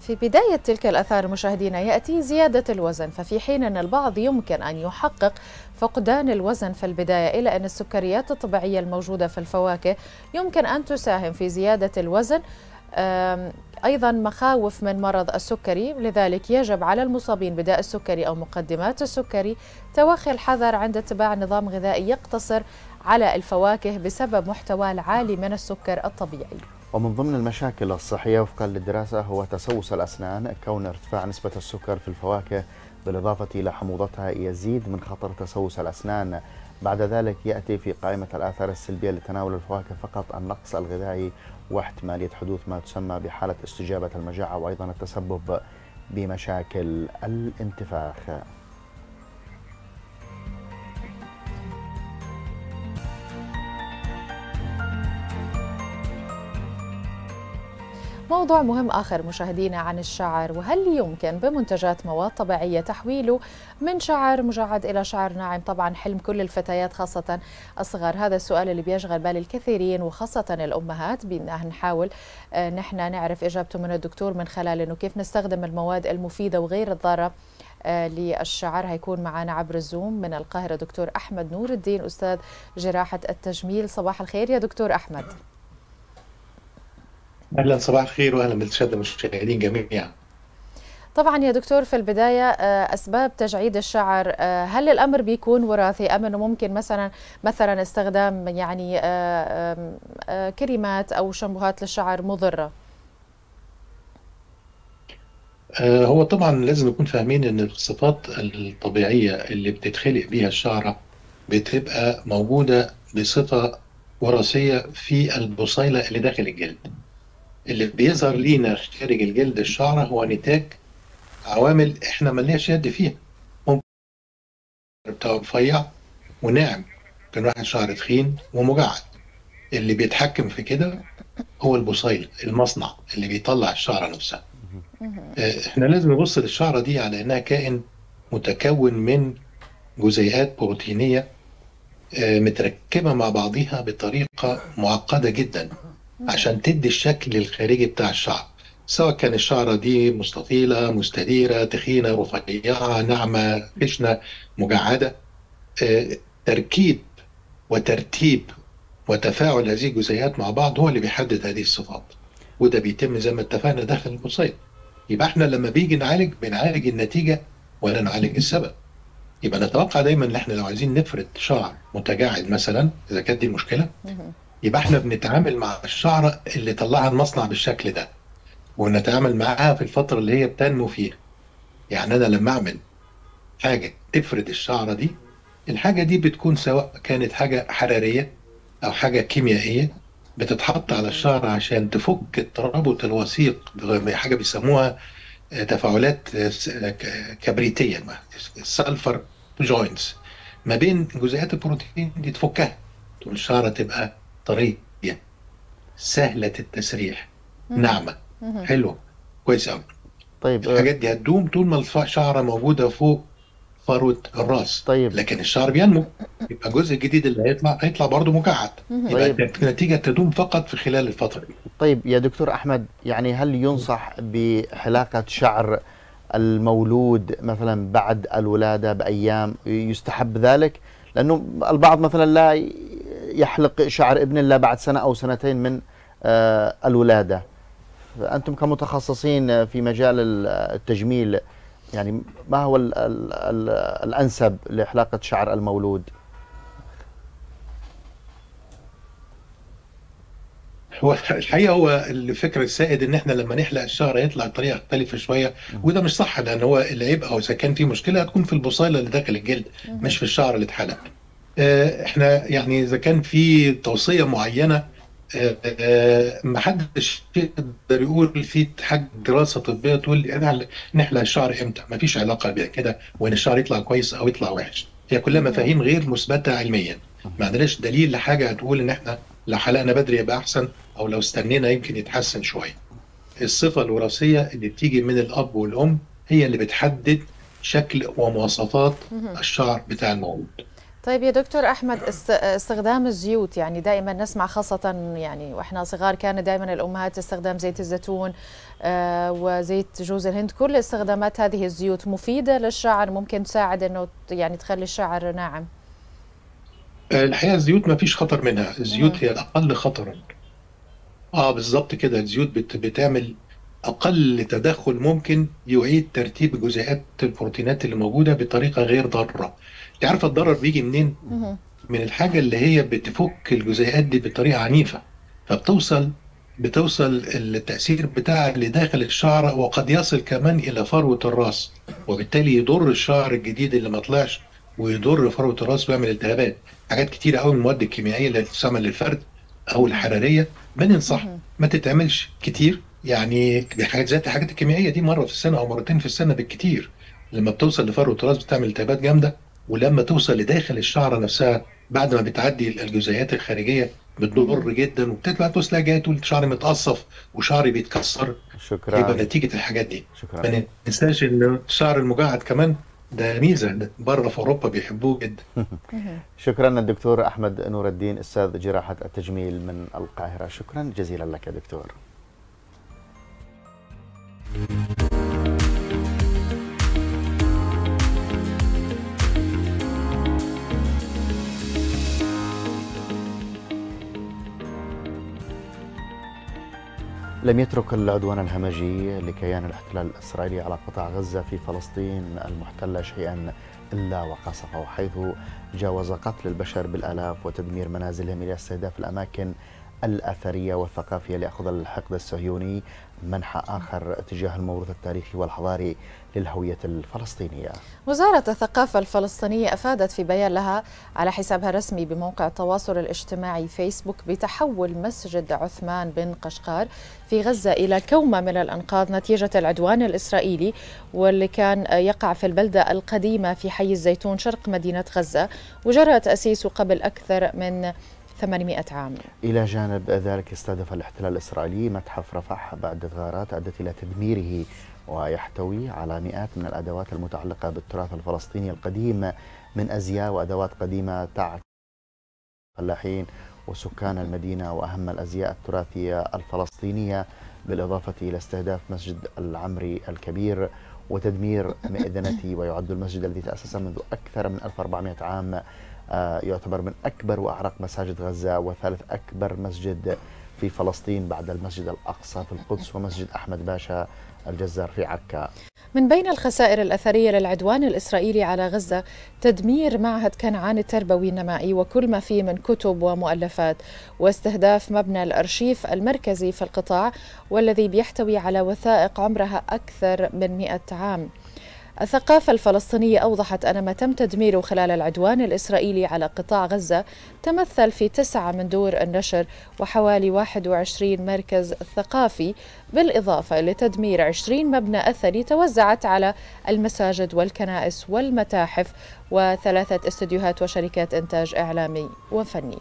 في بداية تلك الآثار مشاهدينا يأتي زيادة الوزن، ففي حين أن البعض يمكن أن يحقق فقدان الوزن في البداية، إلا أن السكريات الطبيعية الموجودة في الفواكه يمكن أن تساهم في زيادة الوزن. أيضا مخاوف من مرض السكري، لذلك يجب على المصابين بداء السكري أو مقدمات السكري توخي الحذر عند اتباع نظام غذائي يقتصر على الفواكه بسبب محتواه العالي من السكر الطبيعي. ومن ضمن المشاكل الصحية وفقا للدراسة هو تسوس الأسنان، كون ارتفاع نسبة السكر في الفواكه بالإضافة إلى حموضتها يزيد من خطر تسوس الأسنان. بعد ذلك يأتي في قائمة الآثار السلبية لتناول الفواكه فقط النقص الغذائي واحتمالية حدوث ما تسمى بحالة استجابة المجاعة، وأيضا التسبب بمشاكل الانتفاخ. موضوع مهم آخر مشاهدينا عن الشعر، وهل يمكن بمنتجات مواد طبيعية تحويله من شعر مجعد إلى شعر ناعم؟ طبعا حلم كل الفتيات خاصة الصغار، هذا السؤال اللي بيشغل بال الكثيرين وخاصة الأمهات. بدنا نحاول نحن نعرف إجابته من الدكتور من خلال إنه كيف نستخدم المواد المفيدة وغير الضارة للشعر. هيكون معنا عبر الزوم من القاهرة دكتور أحمد نور الدين، أستاذ جراحة التجميل. صباح الخير يا دكتور أحمد. أهلا، صباح الخير وأهلا بالسادة المشاهدين جميعا. طبعا يا دكتور، في البداية أسباب تجعيد الشعر، هل الأمر بيكون وراثي أم أنه ممكن مثلا استخدام يعني كريمات أو شامبوهات للشعر مضرة؟ هو طبعا لازم نكون فاهمين أن الصفات الطبيعية اللي بتتخلق بيها الشعرة بتبقى موجودة بصفة وراثية في البصيلة اللي داخل الجلد. اللي بيظهر لينا خارج الجلد الشعرة هو نتاج عوامل احنا ملناش يد فيها. ممكن بتاعه رفيع وناعم، كان واحد شعر تخين ومجعد. اللي بيتحكم في كده هو البصيل، المصنع اللي بيطلع الشعرة نفسها. احنا لازم نبص للشعرة دي على انها كائن متكون من جزيئات بروتينية متركبة مع بعضها بطريقة معقدة جدا عشان تدي الشكل الخارجي بتاع الشعر، سواء كان الشعرة دي مستطيلة، مستديرة، تخينة، رفيعة، ناعمة، خشنة، مجعدة. تركيب وترتيب وتفاعل هذه الجزيئات مع بعض هو اللي بيحدد هذه الصفات، وده بيتم زي ما اتفقنا داخل البصيل. يبقى احنا لما بيجي نعالج بنعالج النتيجة ولا نعالج السبب. يبقى نتوقع دايما ان احنا لو عايزين نفرد شعر متجعد مثلا، اذا كانت دي المشكلة، يبقى احنا بنتعامل مع الشعرة اللي طلعها المصنع بالشكل ده ونتعامل معاها في الفترة اللي هي بتنمو فيها. يعني انا لما اعمل حاجة تفرد الشعرة دي، الحاجة دي بتكون سواء كانت حاجة حرارية او حاجة كيميائية بتتحط على الشعر عشان تفك الترابط الوثيق بحاجة بيسموها تفاعلات كبريتية، السلفر جوينتس، ما بين جزيئات البروتين دي تفكها، تقول الشعرة تبقى طرية سهلة التسريح، ناعمة، حلوة، كويس قوي. طيب الحاجات دي هتدوم طول ما الشعرة موجودة فوق فروة الراس. طيب لكن الشعر بينمو، يبقى الجزء الجديد اللي هيطلع برضه مجعد، يبقى النتيجة تدوم فقط في خلال الفترة دي. طيب يا دكتور أحمد، يعني هل ينصح بحلاقة شعر المولود مثلا بعد الولادة بأيام؟ يستحب ذلك؟ لأنه البعض مثلا لا يحلق شعر ابن إلا بعد سنة أو سنتين من الولادة. أنتم كمتخصصين في مجال التجميل، يعني ما هو الأنسب لحلاقة شعر المولود؟ هو الحقيقة هو الفكر السائد ان احنا لما نحلق الشعر يطلع بطريقة مختلفة شوية، وده مش صح، لان هو العيب او اذا كان في مشكلة هتكون في البصيلة اللي داخل الجلد مش في الشعر اللي اتحلق. احنا يعني اذا كان في توصية معينة ما حدش يقدر يقول في حاجة دراسة طبية تقول نحلق الشعر امتى، ما فيش علاقة بكده وان الشعر يطلع كويس او يطلع وحش. هي كلها مفاهيم غير مثبتة علميا، ما عندناش دليل لحاجة هتقول ان احنا لو حلقنا بدري يبقى احسن او لو استنينا يمكن يتحسن شوية. الصفة الوراثية اللي بتيجي من الاب والام هي اللي بتحدد شكل ومواصفات الشعر بتاع المولود. طيب يا دكتور أحمد، استخدام الزيوت، يعني دائما نسمع خاصة يعني وإحنا صغار كان دائما الأمهات تستخدم زيت الزيتون وزيت جوز الهند. كل استخدامات هذه الزيوت مفيدة للشعر؟ ممكن تساعد أنه يعني تخلي الشعر ناعم؟ الحقيقة الزيوت ما فيش خطر منها، الزيوت هي الأقل خطرا. بالظبط كده، الزيوت بتعمل أقل تدخل ممكن يعيد ترتيب جزيئات البروتينات اللي موجودة بطريقة غير ضارة. أنت عارفة الضرر بيجي منين؟ من الحاجة اللي هي بتفك الجزيئات دي بطريقة عنيفة، بتوصل التأثير بتاعها لداخل الشعر، وقد يصل كمان إلى فروة الرأس، وبالتالي يضر الشعر الجديد اللي ما طلعش، ويضر فروة الرأس ويعمل التهابات. حاجات كتيرة قوي من المواد الكيميائية اللي بتستعمل للفرد أو الحرارية بننصح ما تتعملش كتير. يعني دي حاجات زي الحاجات الكيميائية دي مرة في السنة أو مرتين في السنة بالكتير. لما بتوصل لفروة الرأس بتعمل التهابات جامدة، ولما توصل لداخل الشعر نفسها بعد ما بتعدي الجزيئات الخارجية بتضر جدا، وبتطلع توصل جاي تقول شعري متقصف وشعري بيتكسر. شكرا. يبقى نتيجة الحاجات دي. شكرا. ما ننساش ان الشعر المجعد كمان ده ميزة، بره في اوروبا بيحبوه جدا. شكرا الدكتور احمد نور الدين، استاذ جراحة التجميل من القاهرة. شكرا جزيلا لك يا دكتور. لم يترك العدوان الهمجي لكيان الاحتلال الإسرائيلي على قطاع غزة في فلسطين المحتلة شيئا إلا وقصفه، حيث جاوز قتل البشر بالآلاف وتدمير منازلهم إلى استهداف الأماكن الأثرية والثقافية ليأخذ الحقد الصهيوني منحى آخر تجاه الموروث التاريخي والحضاري للهوية الفلسطينية. وزارة الثقافة الفلسطينية أفادت في بيان لها على حسابها الرسمي بموقع التواصل الاجتماعي فيسبوك بتحول مسجد عثمان بن قشقار في غزة إلى كومة من الأنقاض نتيجة العدوان الإسرائيلي، واللي كان يقع في البلدة القديمة في حي الزيتون شرق مدينة غزة، وجرى تأسيسه قبل أكثر من 800 عام. إلى جانب ذلك استهدف الاحتلال الإسرائيلي متحف رفح بعد غارات أدت إلى تدميره، ويحتوي على مئات من الأدوات المتعلقة بالتراث الفلسطيني القديم من أزياء وأدوات قديمة تعكس الفلاحين وسكان المدينة وأهم الأزياء التراثية الفلسطينية، بالإضافة إلى استهداف مسجد العمري الكبير وتدمير مئذنته. ويعد المسجد الذي تأسس منذ أكثر من 1400 عام يعتبر من أكبر وأعرق مساجد غزة، وثالث أكبر مسجد في فلسطين بعد المسجد الأقصى في القدس ومسجد أحمد باشا الجزار في عكا. من بين الخسائر الأثرية للعدوان الإسرائيلي على غزة تدمير معهد كنعان التربوي النمائي وكل ما فيه من كتب ومؤلفات، واستهداف مبنى الأرشيف المركزي في القطاع والذي بيحتوي على وثائق عمرها أكثر من 100 عام. الثقافة الفلسطينية أوضحت أن ما تم تدميره خلال العدوان الإسرائيلي على قطاع غزة تمثل في 9 من دور النشر وحوالي 21 مركز ثقافي، بالإضافة لتدمير 20 مبنى أثري توزعت على المساجد والكنائس والمتاحف و3 استديوهات وشركات إنتاج إعلامي وفني.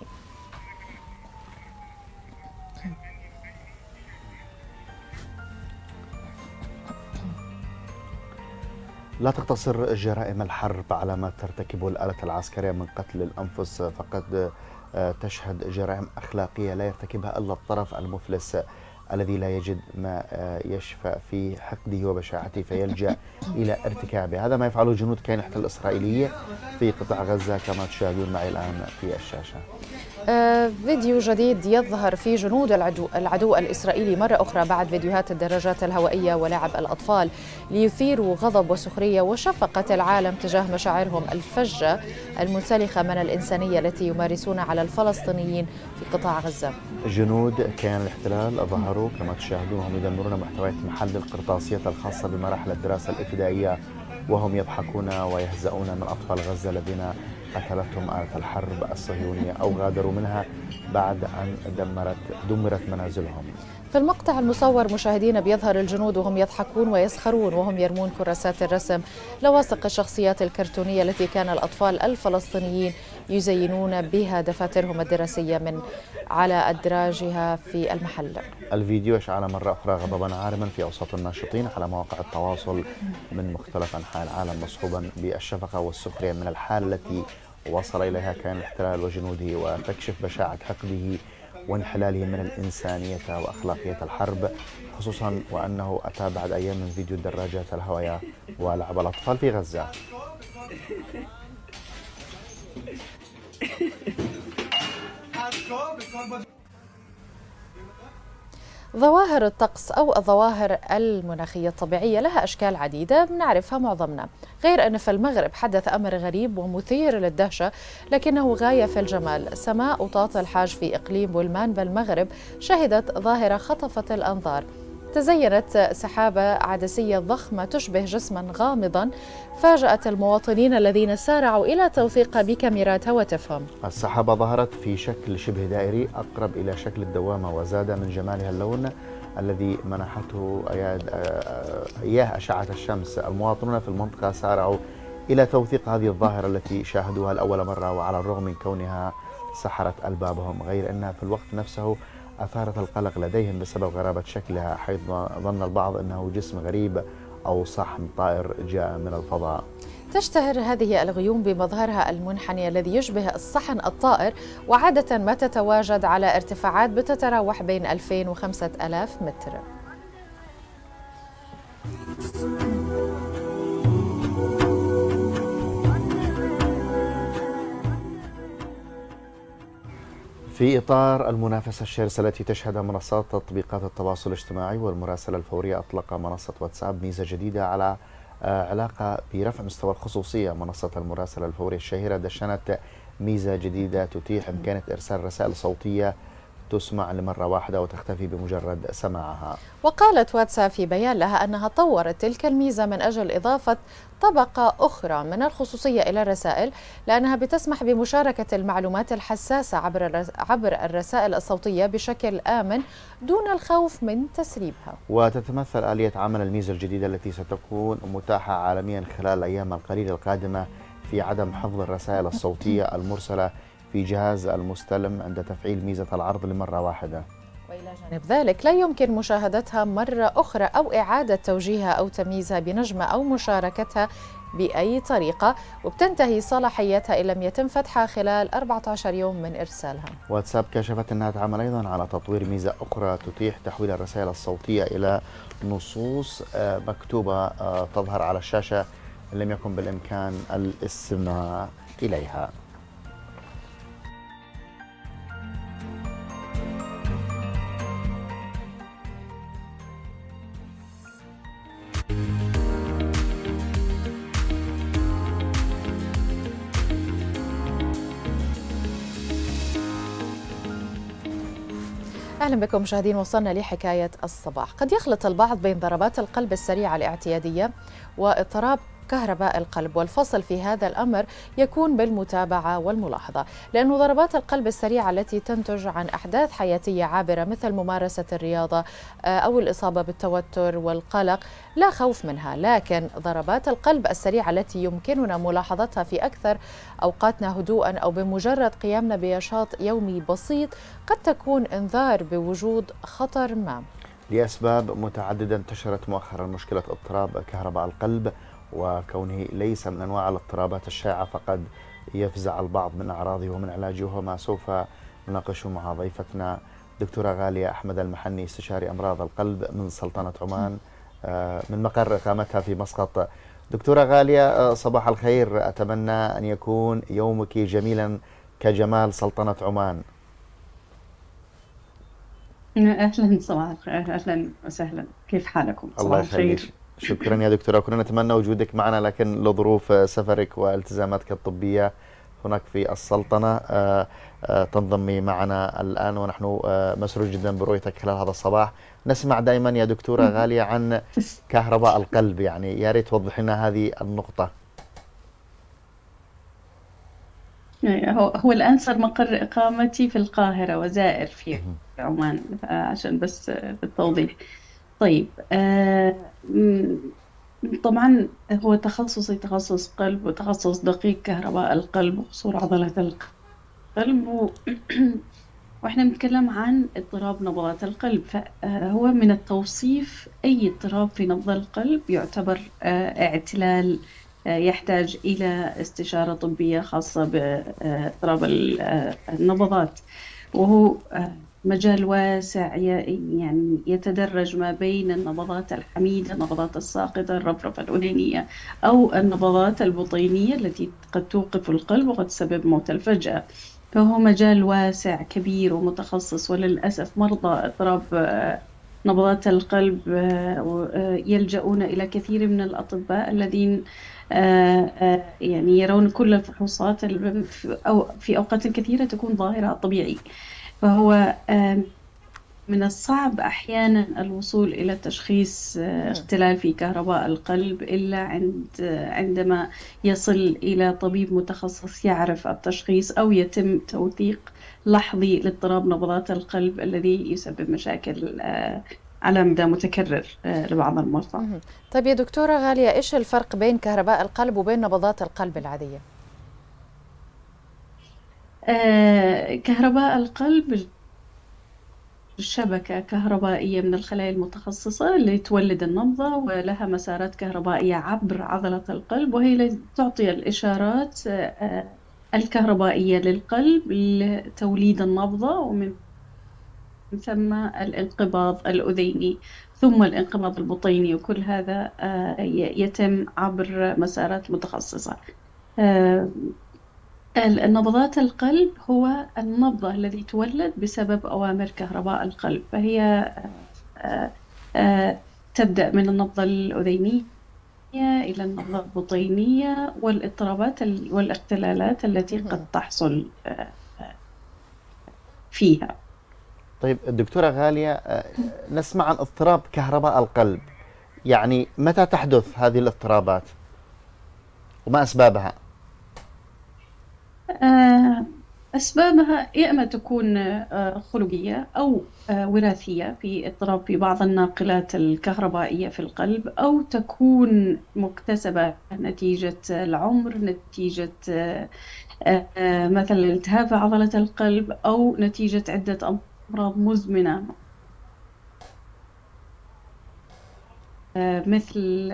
لا تقتصر جرائم الحرب على ما ترتكبه الآلة العسكرية من قتل الأنفس، فقد تشهد جرائم أخلاقية لا يرتكبها إلا الطرف المفلس الذي لا يجد ما يشفى في حقده وبشاعته فيلجأ إلى ارتكابه. هذا ما يفعله جنود كيان الاحتلال الإسرائيلي في قطاع غزة كما تشاهدون معي الآن في الشاشة. فيديو جديد يظهر في جنود العدو الإسرائيلي مرة أخرى بعد فيديوهات الدراجات الهوائية ولعب الأطفال ليثيروا غضب وسخرية وشفقة العالم تجاه مشاعرهم الفجة المنسلخة من الإنسانية التي يمارسون على الفلسطينيين في قطاع غزة. جنود كيان الاحتلال ظهروا كما تشاهدون وهم يدمرون محتويات محل القرطاسية الخاصة بمراحل الدراسة الابتدائية، وهم يضحكون ويهزؤون من أطفال غزة الذين قتلتهم آلة الحرب الصهيونية أو غادروا منها بعد أن دمرت منازلهم. في المقطع المصور مشاهدين بيظهر الجنود وهم يضحكون ويسخرون وهم يرمون كراسات الرسم لواثق الشخصيات الكرتونية التي كان الأطفال الفلسطينيين يزينون بها دفاترهم الدراسية من على أدراجها في المحل. الفيديو أشعل مرة أخرى غضبا عارما في أوساط الناشطين على مواقع التواصل من مختلف أنحاء العالم، مصحوبا بالشفقة والسخرية من الحالة التي وصل إليها كان الاحتلال وجنوده، وتكشف بشاعة حقده وانحلاله من الإنسانية وأخلاقية الحرب، خصوصا وأنه أتى بعد أيام من فيديو الدراجات الهوائية ولعب الأطفال في غزة. ظواهر الطقس أو الظواهر المناخية الطبيعية لها أشكال عديدة بنعرفها معظمنا، غير أن في المغرب حدث أمر غريب ومثير للدهشة لكنه غاية في الجمال. سماء وطاط الحاج في إقليم بولمان بالمغرب شهدت ظاهرة خطفت الأنظار. تزينت سحابة عدسية ضخمة تشبه جسما غامضا فاجأت المواطنين الذين سارعوا إلى توثيق بكاميرات هواتفهم. السحابة ظهرت في شكل شبه دائري أقرب إلى شكل الدوامة، وزاد من جمالها اللون الذي منحته إياه أشعة الشمس. المواطنون في المنطقة سارعوا إلى توثيق هذه الظاهرة التي شاهدوها لأول مرة، وعلى الرغم من كونها سحرت ألبابهم، غير أنها في الوقت نفسه أثارت القلق لديهم بسبب غرابة شكلها، حيث ظن البعض أنه جسم غريب أو صحن طائر جاء من الفضاء. تشتهر هذه الغيوم بمظهرها المنحني الذي يشبه الصحن الطائر، وعادة ما تتواجد على ارتفاعات بتتراوح بين 2000 و 5000 متر. في إطار المنافسة الشرسة التي تشهدها منصات تطبيقات التواصل الاجتماعي والمراسلة الفورية، أطلق منصة واتساب ميزة جديدة على علاقة برفع مستوى الخصوصية. منصة المراسلة الفورية الشهيرة دشنت ميزة جديدة تتيح إمكانية إرسال رسائل صوتية تسمع لمرة واحدة وتختفي بمجرد سماعها. وقالت واتساب في بيان لها أنها طورت تلك الميزة من أجل إضافة طبقة أخرى من الخصوصية إلى الرسائل، لأنها بتسمح بمشاركة المعلومات الحساسة عبر الرسائل الصوتية بشكل آمن دون الخوف من تسريبها. وتتمثل آلية عمل الميزة الجديدة التي ستكون متاحة عالميا خلال الأيام القليلة القادمة في عدم حفظ الرسائل الصوتية المرسلة في جهاز المستلم عند تفعيل ميزة العرض لمرة واحدة. وإلى جانب ذلك لا يمكن مشاهدتها مرة أخرى أو إعادة توجيهها أو تمييزها بنجمة أو مشاركتها بأي طريقة، وبتنتهي صلاحيتها إن لم يتم فتحها خلال 14 يوم من إرسالها. واتساب كشفت أنها تعمل أيضا على تطوير ميزة أخرى تتيح تحويل الرسائل الصوتية إلى نصوص مكتوبة تظهر على الشاشة إن لم يكن بالإمكان الاستماع إليها. أهلا بكم مشاهدين، وصلنا لحكاية الصباح. قد يخلط البعض بين ضربات القلب السريعة الاعتيادية واضطراب كهرباء القلب، والفصل في هذا الأمر يكون بالمتابعة والملاحظة، لأن ضربات القلب السريعة التي تنتج عن أحداث حياتية عابرة مثل ممارسة الرياضة أو الإصابة بالتوتر والقلق لا خوف منها، لكن ضربات القلب السريعة التي يمكننا ملاحظتها في أكثر أوقاتنا هدوءا أو بمجرد قيامنا بنشاط يومي بسيط قد تكون إنذار بوجود خطر ما. لأسباب متعددة انتشرت مؤخرا مشكلة اضطراب كهرباء القلب، وكونه ليس من أنواع الاضطرابات الشائعة فقد يفزع البعض من أعراضه ومن علاجه، وما سوف نناقشه مع ضيفتنا دكتورة غالية أحمد المحني، استشاري أمراض القلب من سلطنة عمان من مقر إقامتها في مسقط. دكتورة غالية صباح الخير، أتمنى أن يكون يومك جميلا كجمال سلطنة عمان. أهلا صباح الخير، أهلا وسهلا، كيف حالكم؟ الله يخليك. شكرا يا دكتورة، كنا نتمنى وجودك معنا لكن لظروف سفرك والتزاماتك الطبية هناك في السلطنة تنضمي معنا الآن، ونحن مسرور جدا برؤيتك خلال هذا الصباح. نسمع دائما يا دكتورة غالية عن كهرباء القلب، يعني يا ريت توضح لنا هذه النقطة. هو الآن صار مقر إقامتي في القاهرة وزائر في عمان، عشان بس بالتوضيح. طيب طبعا هو تخصصي تخصص قلب وتخصص دقيق كهرباء القلب وقصور عضلة القلب واحنا بنتكلم عن اضطراب نبضات القلب. فهو من التوصيف أي اضطراب في نبض القلب يعتبر اعتلال يحتاج إلى استشارة طبية خاصة باضطراب النبضات، وهو مجال واسع يعني يتدرج ما بين النبضات الحميدة، النبضات الساقطة، الرفرفة الأذينية، أو النبضات البطينية التي قد توقف القلب وقد تسبب موت الفجأة. فهو مجال واسع كبير ومتخصص، وللأسف مرضى اضطراب نبضات القلب يلجؤون إلى كثير من الأطباء الذين يعني يرون كل الفحوصات أو في أوقات كثيرة تكون ظاهرة طبيعي. فهو من الصعب أحيانا الوصول إلى تشخيص اختلال في كهرباء القلب إلا عندما يصل إلى طبيب متخصص يعرف التشخيص، أو يتم توثيق لحظي لاضطراب نبضات القلب الذي يسبب مشاكل على مدى متكرر لبعض المرضى. طيب يا دكتورة غالية، إيش الفرق بين كهرباء القلب وبين نبضات القلب العادية؟ كهرباء القلب شبكة كهربائية من الخلايا المتخصصة اللي تولد النبضة، ولها مسارات كهربائية عبر عضلة القلب، وهي اللي تعطي الإشارات الكهربائية للقلب لتوليد النبضة، ومن ثم الانقباض الأذيني، ثم الانقباض البطيني، وكل هذا يتم عبر مسارات متخصصة. النبضات القلب هو النبضة الذي تولد بسبب أوامر كهرباء القلب، فهي تبدأ من النبضة الأذينية إلى النبضة البطينية والاضطرابات والاختلالات التي قد تحصل فيها. طيب دكتورة غالية، نسمع عن اضطراب كهرباء القلب، يعني متى تحدث هذه الاضطرابات وما أسبابها؟ أسبابها يا إما تكون خلقية أو وراثية في اضطراب في بعض الناقلات الكهربائية في القلب، أو تكون مكتسبة نتيجة العمر، نتيجة مثلا التهاب عضلة القلب، أو نتيجة عدة أمراض مزمنة مثل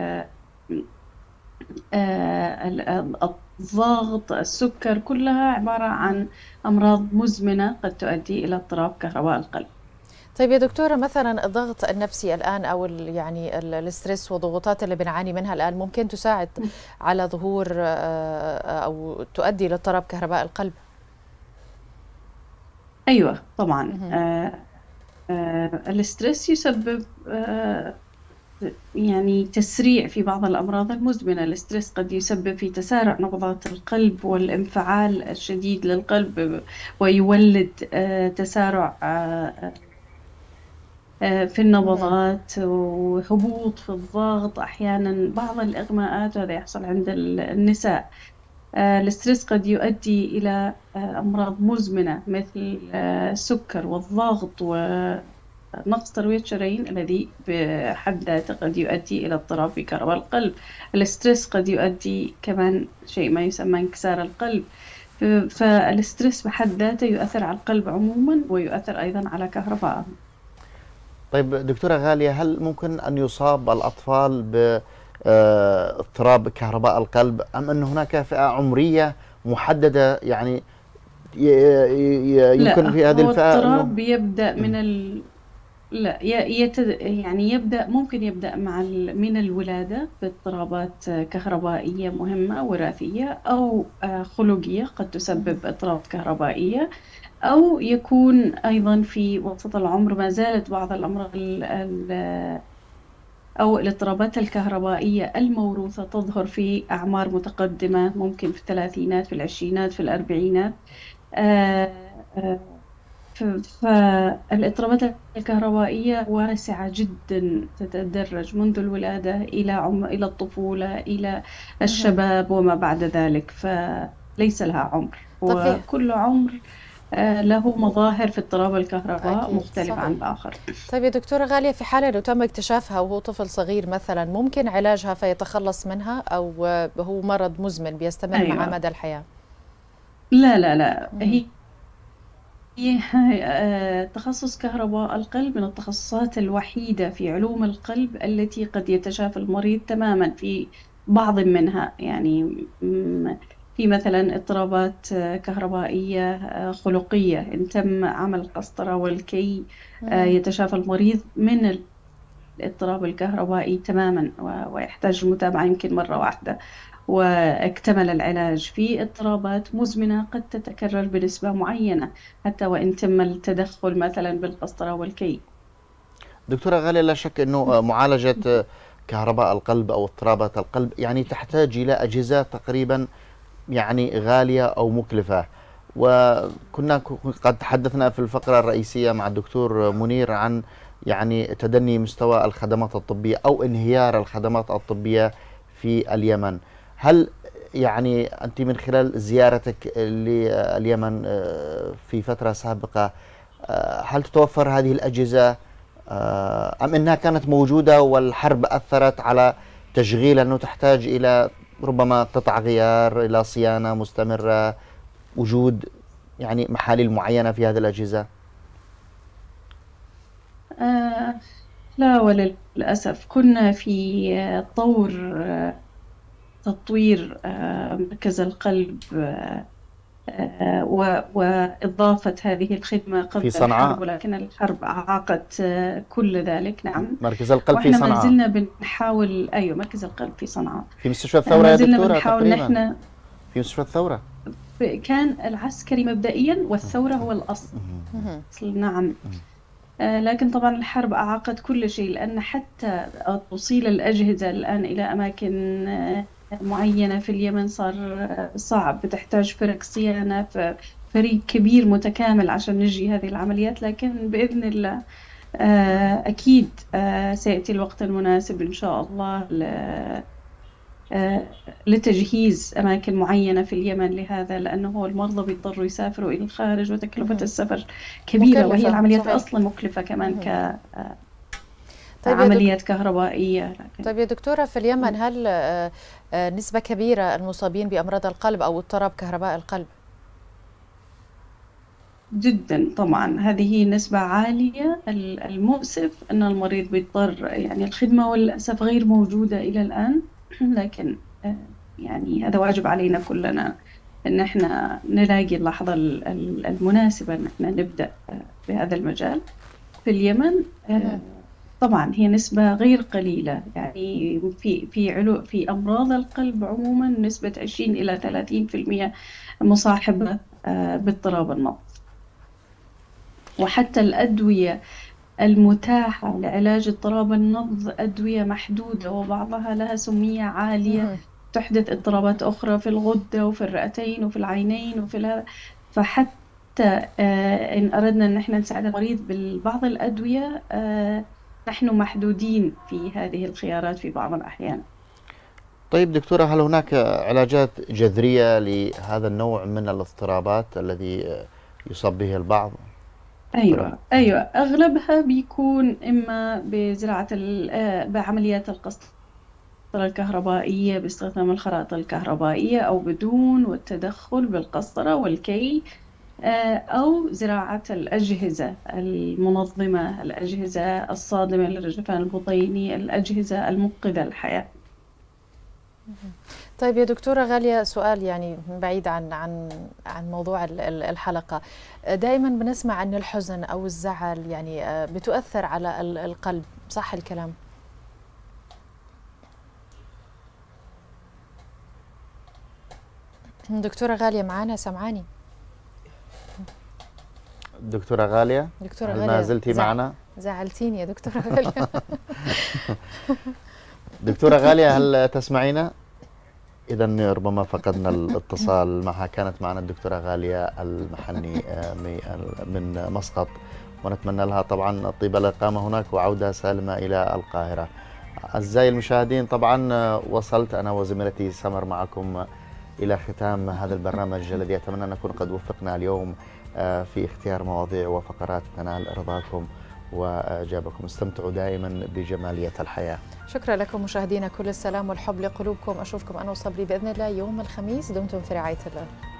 الضغط، السكر، كلها عبارة عن أمراض مزمنة قد تؤدي إلى اضطراب كهرباء القلب. طيب يا دكتورة، مثلا الضغط النفسي الآن أو يعني الستريس والضغوطات اللي بنعاني منها الآن ممكن تساعد على ظهور أو تؤدي إلى اضطراب كهرباء القلب؟ أيوة طبعا. الستريس يسبب يعني تسريع في بعض الأمراض المزمنة. الستريس قد يسبب في تسارع نبضات القلب والانفعال الشديد للقلب، ويولد تسارع في النبضات وهبوط في الضغط، أحيانا بعض الإغماءات، وهذا يحصل عند النساء. الستريس قد يؤدي إلى أمراض مزمنة مثل السكر والضغط ونقص تروية الشرايين، الذي بحد ذاته قد يؤدي إلى اضطراب في كهرباء القلب. الستريس قد يؤدي كمان شيء ما يسمى انكسار القلب. فالستريس بحد ذاته يؤثر على القلب عموما، ويؤثر أيضا على كهرباء. طيب دكتورة غالية، هل ممكن أن يصاب الأطفال باضطراب كهرباء القلب، أم أن هناك فئة عمرية محددة يعني يمكن في هذه الفئة؟ هو اضطراب يبدأ من لا يعني ممكن يبدأ من الولادة باضطرابات كهربائية مهمة وراثية، أو خلقية قد تسبب اضطرابات كهربائية، أو يكون أيضا في وسط العمر ما زالت بعض الأمراض أو الاضطرابات الكهربائية الموروثة تظهر في أعمار متقدمة، ممكن في الثلاثينات، في العشرينات، في الأربعينات. فالاضطرابات الكهربائية واسعة جدا، تتدرج منذ الولادة إلى الطفولة، إلى الشباب وما بعد ذلك، فليس لها عمر، وكل عمر له مظاهر في اضطراب الكهرباء مختلفة عن الآخر. طيب يا دكتورة غالية، في حالة لو تم اكتشافها وهو طفل صغير مثلا، ممكن علاجها فيتخلص منها، أو هو مرض مزمن بيستمر معه مدى الحياة؟ لا هي تخصص كهرباء القلب من التخصصات الوحيدة في علوم القلب التي قد يتشافى المريض تماما في بعض منها يعني في مثلا اضطرابات كهربائية خلقية، إن تم عمل قسطرة والكي يتشافى المريض من الاضطراب الكهربائي تماما ويحتاج المتابعة يمكن مرة واحدة واكتمل العلاج. في اضطرابات مزمنة قد تتكرر بنسبة معينة حتى وإن تم التدخل مثلا بالقسطرة والكي. دكتورة غالية، لا شك أنه معالجة كهرباء القلب أو اضطرابات القلب يعني تحتاج إلى أجهزة تقريبا يعني غالية أو مكلفة، وكنا قد تحدثنا في الفقرة الرئيسية مع الدكتور منير عن يعني تدني مستوى الخدمات الطبية أو انهيار الخدمات الطبية في اليمن. هل يعني أنت من خلال زيارتك لليمن في فترة سابقة هل تتوفر هذه الأجهزة أم أنها كانت موجودة والحرب أثرت على تشغيل أنه تحتاج إلى ربما قطع غيار، إلى صيانة مستمرة، وجود يعني محاليل معينة في هذه الأجهزة؟ لا وللأسف كنا في طور تطوير مركز القلب وإضافة هذه الخدمة قبل في صنعاء، الحرب، ولكن الحرب أعاقت كل ذلك. نعم، مركز القلب في صنعاء، صنعاء. ما زلنا بنحاول. أيوة، مركز القلب في صنعاء، في مستشفى الثورة يا دكتورة بنحاول تقريبا. نحن في مستشفى الثورة كان العسكري مبدئيا والثورة هو الأصل. نعم. لكن طبعا الحرب أعاقت كل شيء، لأن حتى توصيل الأجهزة الآن إلى أماكن معينة في اليمن صار صعب، بتحتاج فرق صيانة، فريق كبير متكامل عشان نجي هذه العمليات. لكن بإذن الله أكيد سيأتي الوقت المناسب إن شاء الله لتجهيز أماكن معينة في اليمن لهذا، لأنه المرضى بيضطروا يسافروا إلى الخارج وتكلفة السفر كبيرة، وهي العمليات أصلا مكلفة كمان كعمليات كهربائية. طيب يا دكتورة، في اليمن هل نسبة كبيرة المصابين بأمراض القلب أو اضطراب كهرباء القلب؟ جدا طبعا، هذه نسبة عالية. المؤسف أن المريض بيضطر، يعني الخدمة والأسف غير موجودة إلى الآن، لكن يعني هذا واجب علينا كلنا أن احنا نلاقي اللحظة المناسبة أن احنا نبدأ بهذا المجال في اليمن. طبعا هي نسبة غير قليلة، يعني في أمراض القلب عموما نسبة 20 إلى 30% مصاحبة باضطراب النبض. وحتى الأدوية المتاحة لعلاج اضطراب النبض أدوية محدودة، وبعضها لها سمية عالية تحدث اضطرابات أخرى في الغدة وفي الرئتين وفي العينين وفي فحتى إن أردنا أن احنا نساعد المريض ببعض الأدوية نحن محدودين في هذه الخيارات في بعض الأحيان. طيب دكتورة، هل هناك علاجات جذرية لهذا النوع من الاضطرابات الذي يصاب به البعض؟ أيوة، أغلبها بيكون إما بزراعة بعمليات القسطرة الكهربائية باستخدام الخرائط الكهربائية أو بدون، والتدخل بالقسطرة والكي، أو زراعة الأجهزة المنظمة، الأجهزة الصادمة للرجفان البطيني، الأجهزة المنقذة الحياة. طيب يا دكتورة غالية، سؤال يعني بعيد عن موضوع الحلقة. دائما بنسمع أن الحزن أو الزعل يعني بتؤثر على القلب، صح الكلام؟ دكتورة غالية معانا، سمعاني؟ دكتورة غالية، هل ما زلتي معنا؟ زعلتيني يا دكتورة غالية. دكتورة غالية، هل تسمعينا؟ إذا ربما فقدنا الاتصال معها. كانت معنا الدكتورة غالية المحني من مسقط، ونتمنى لها طبعا طيب الإقامة هناك وعودة سالمة إلى القاهرة. أعزائي المشاهدين، طبعا وصلت أنا وزميلتي سمر معكم إلى ختام هذا البرنامج الذي أتمنى أن نكون قد وفقنا اليوم في اختيار مواضيع وفقرات تنال رضاكم وإعجابكم. استمتعوا دائما بجمالية الحياة. شكرا لكم مشاهدينا، كل السلام والحب لقلوبكم. أشوفكم أنا وصبري بإذن الله يوم الخميس. دمتم في رعاية الله.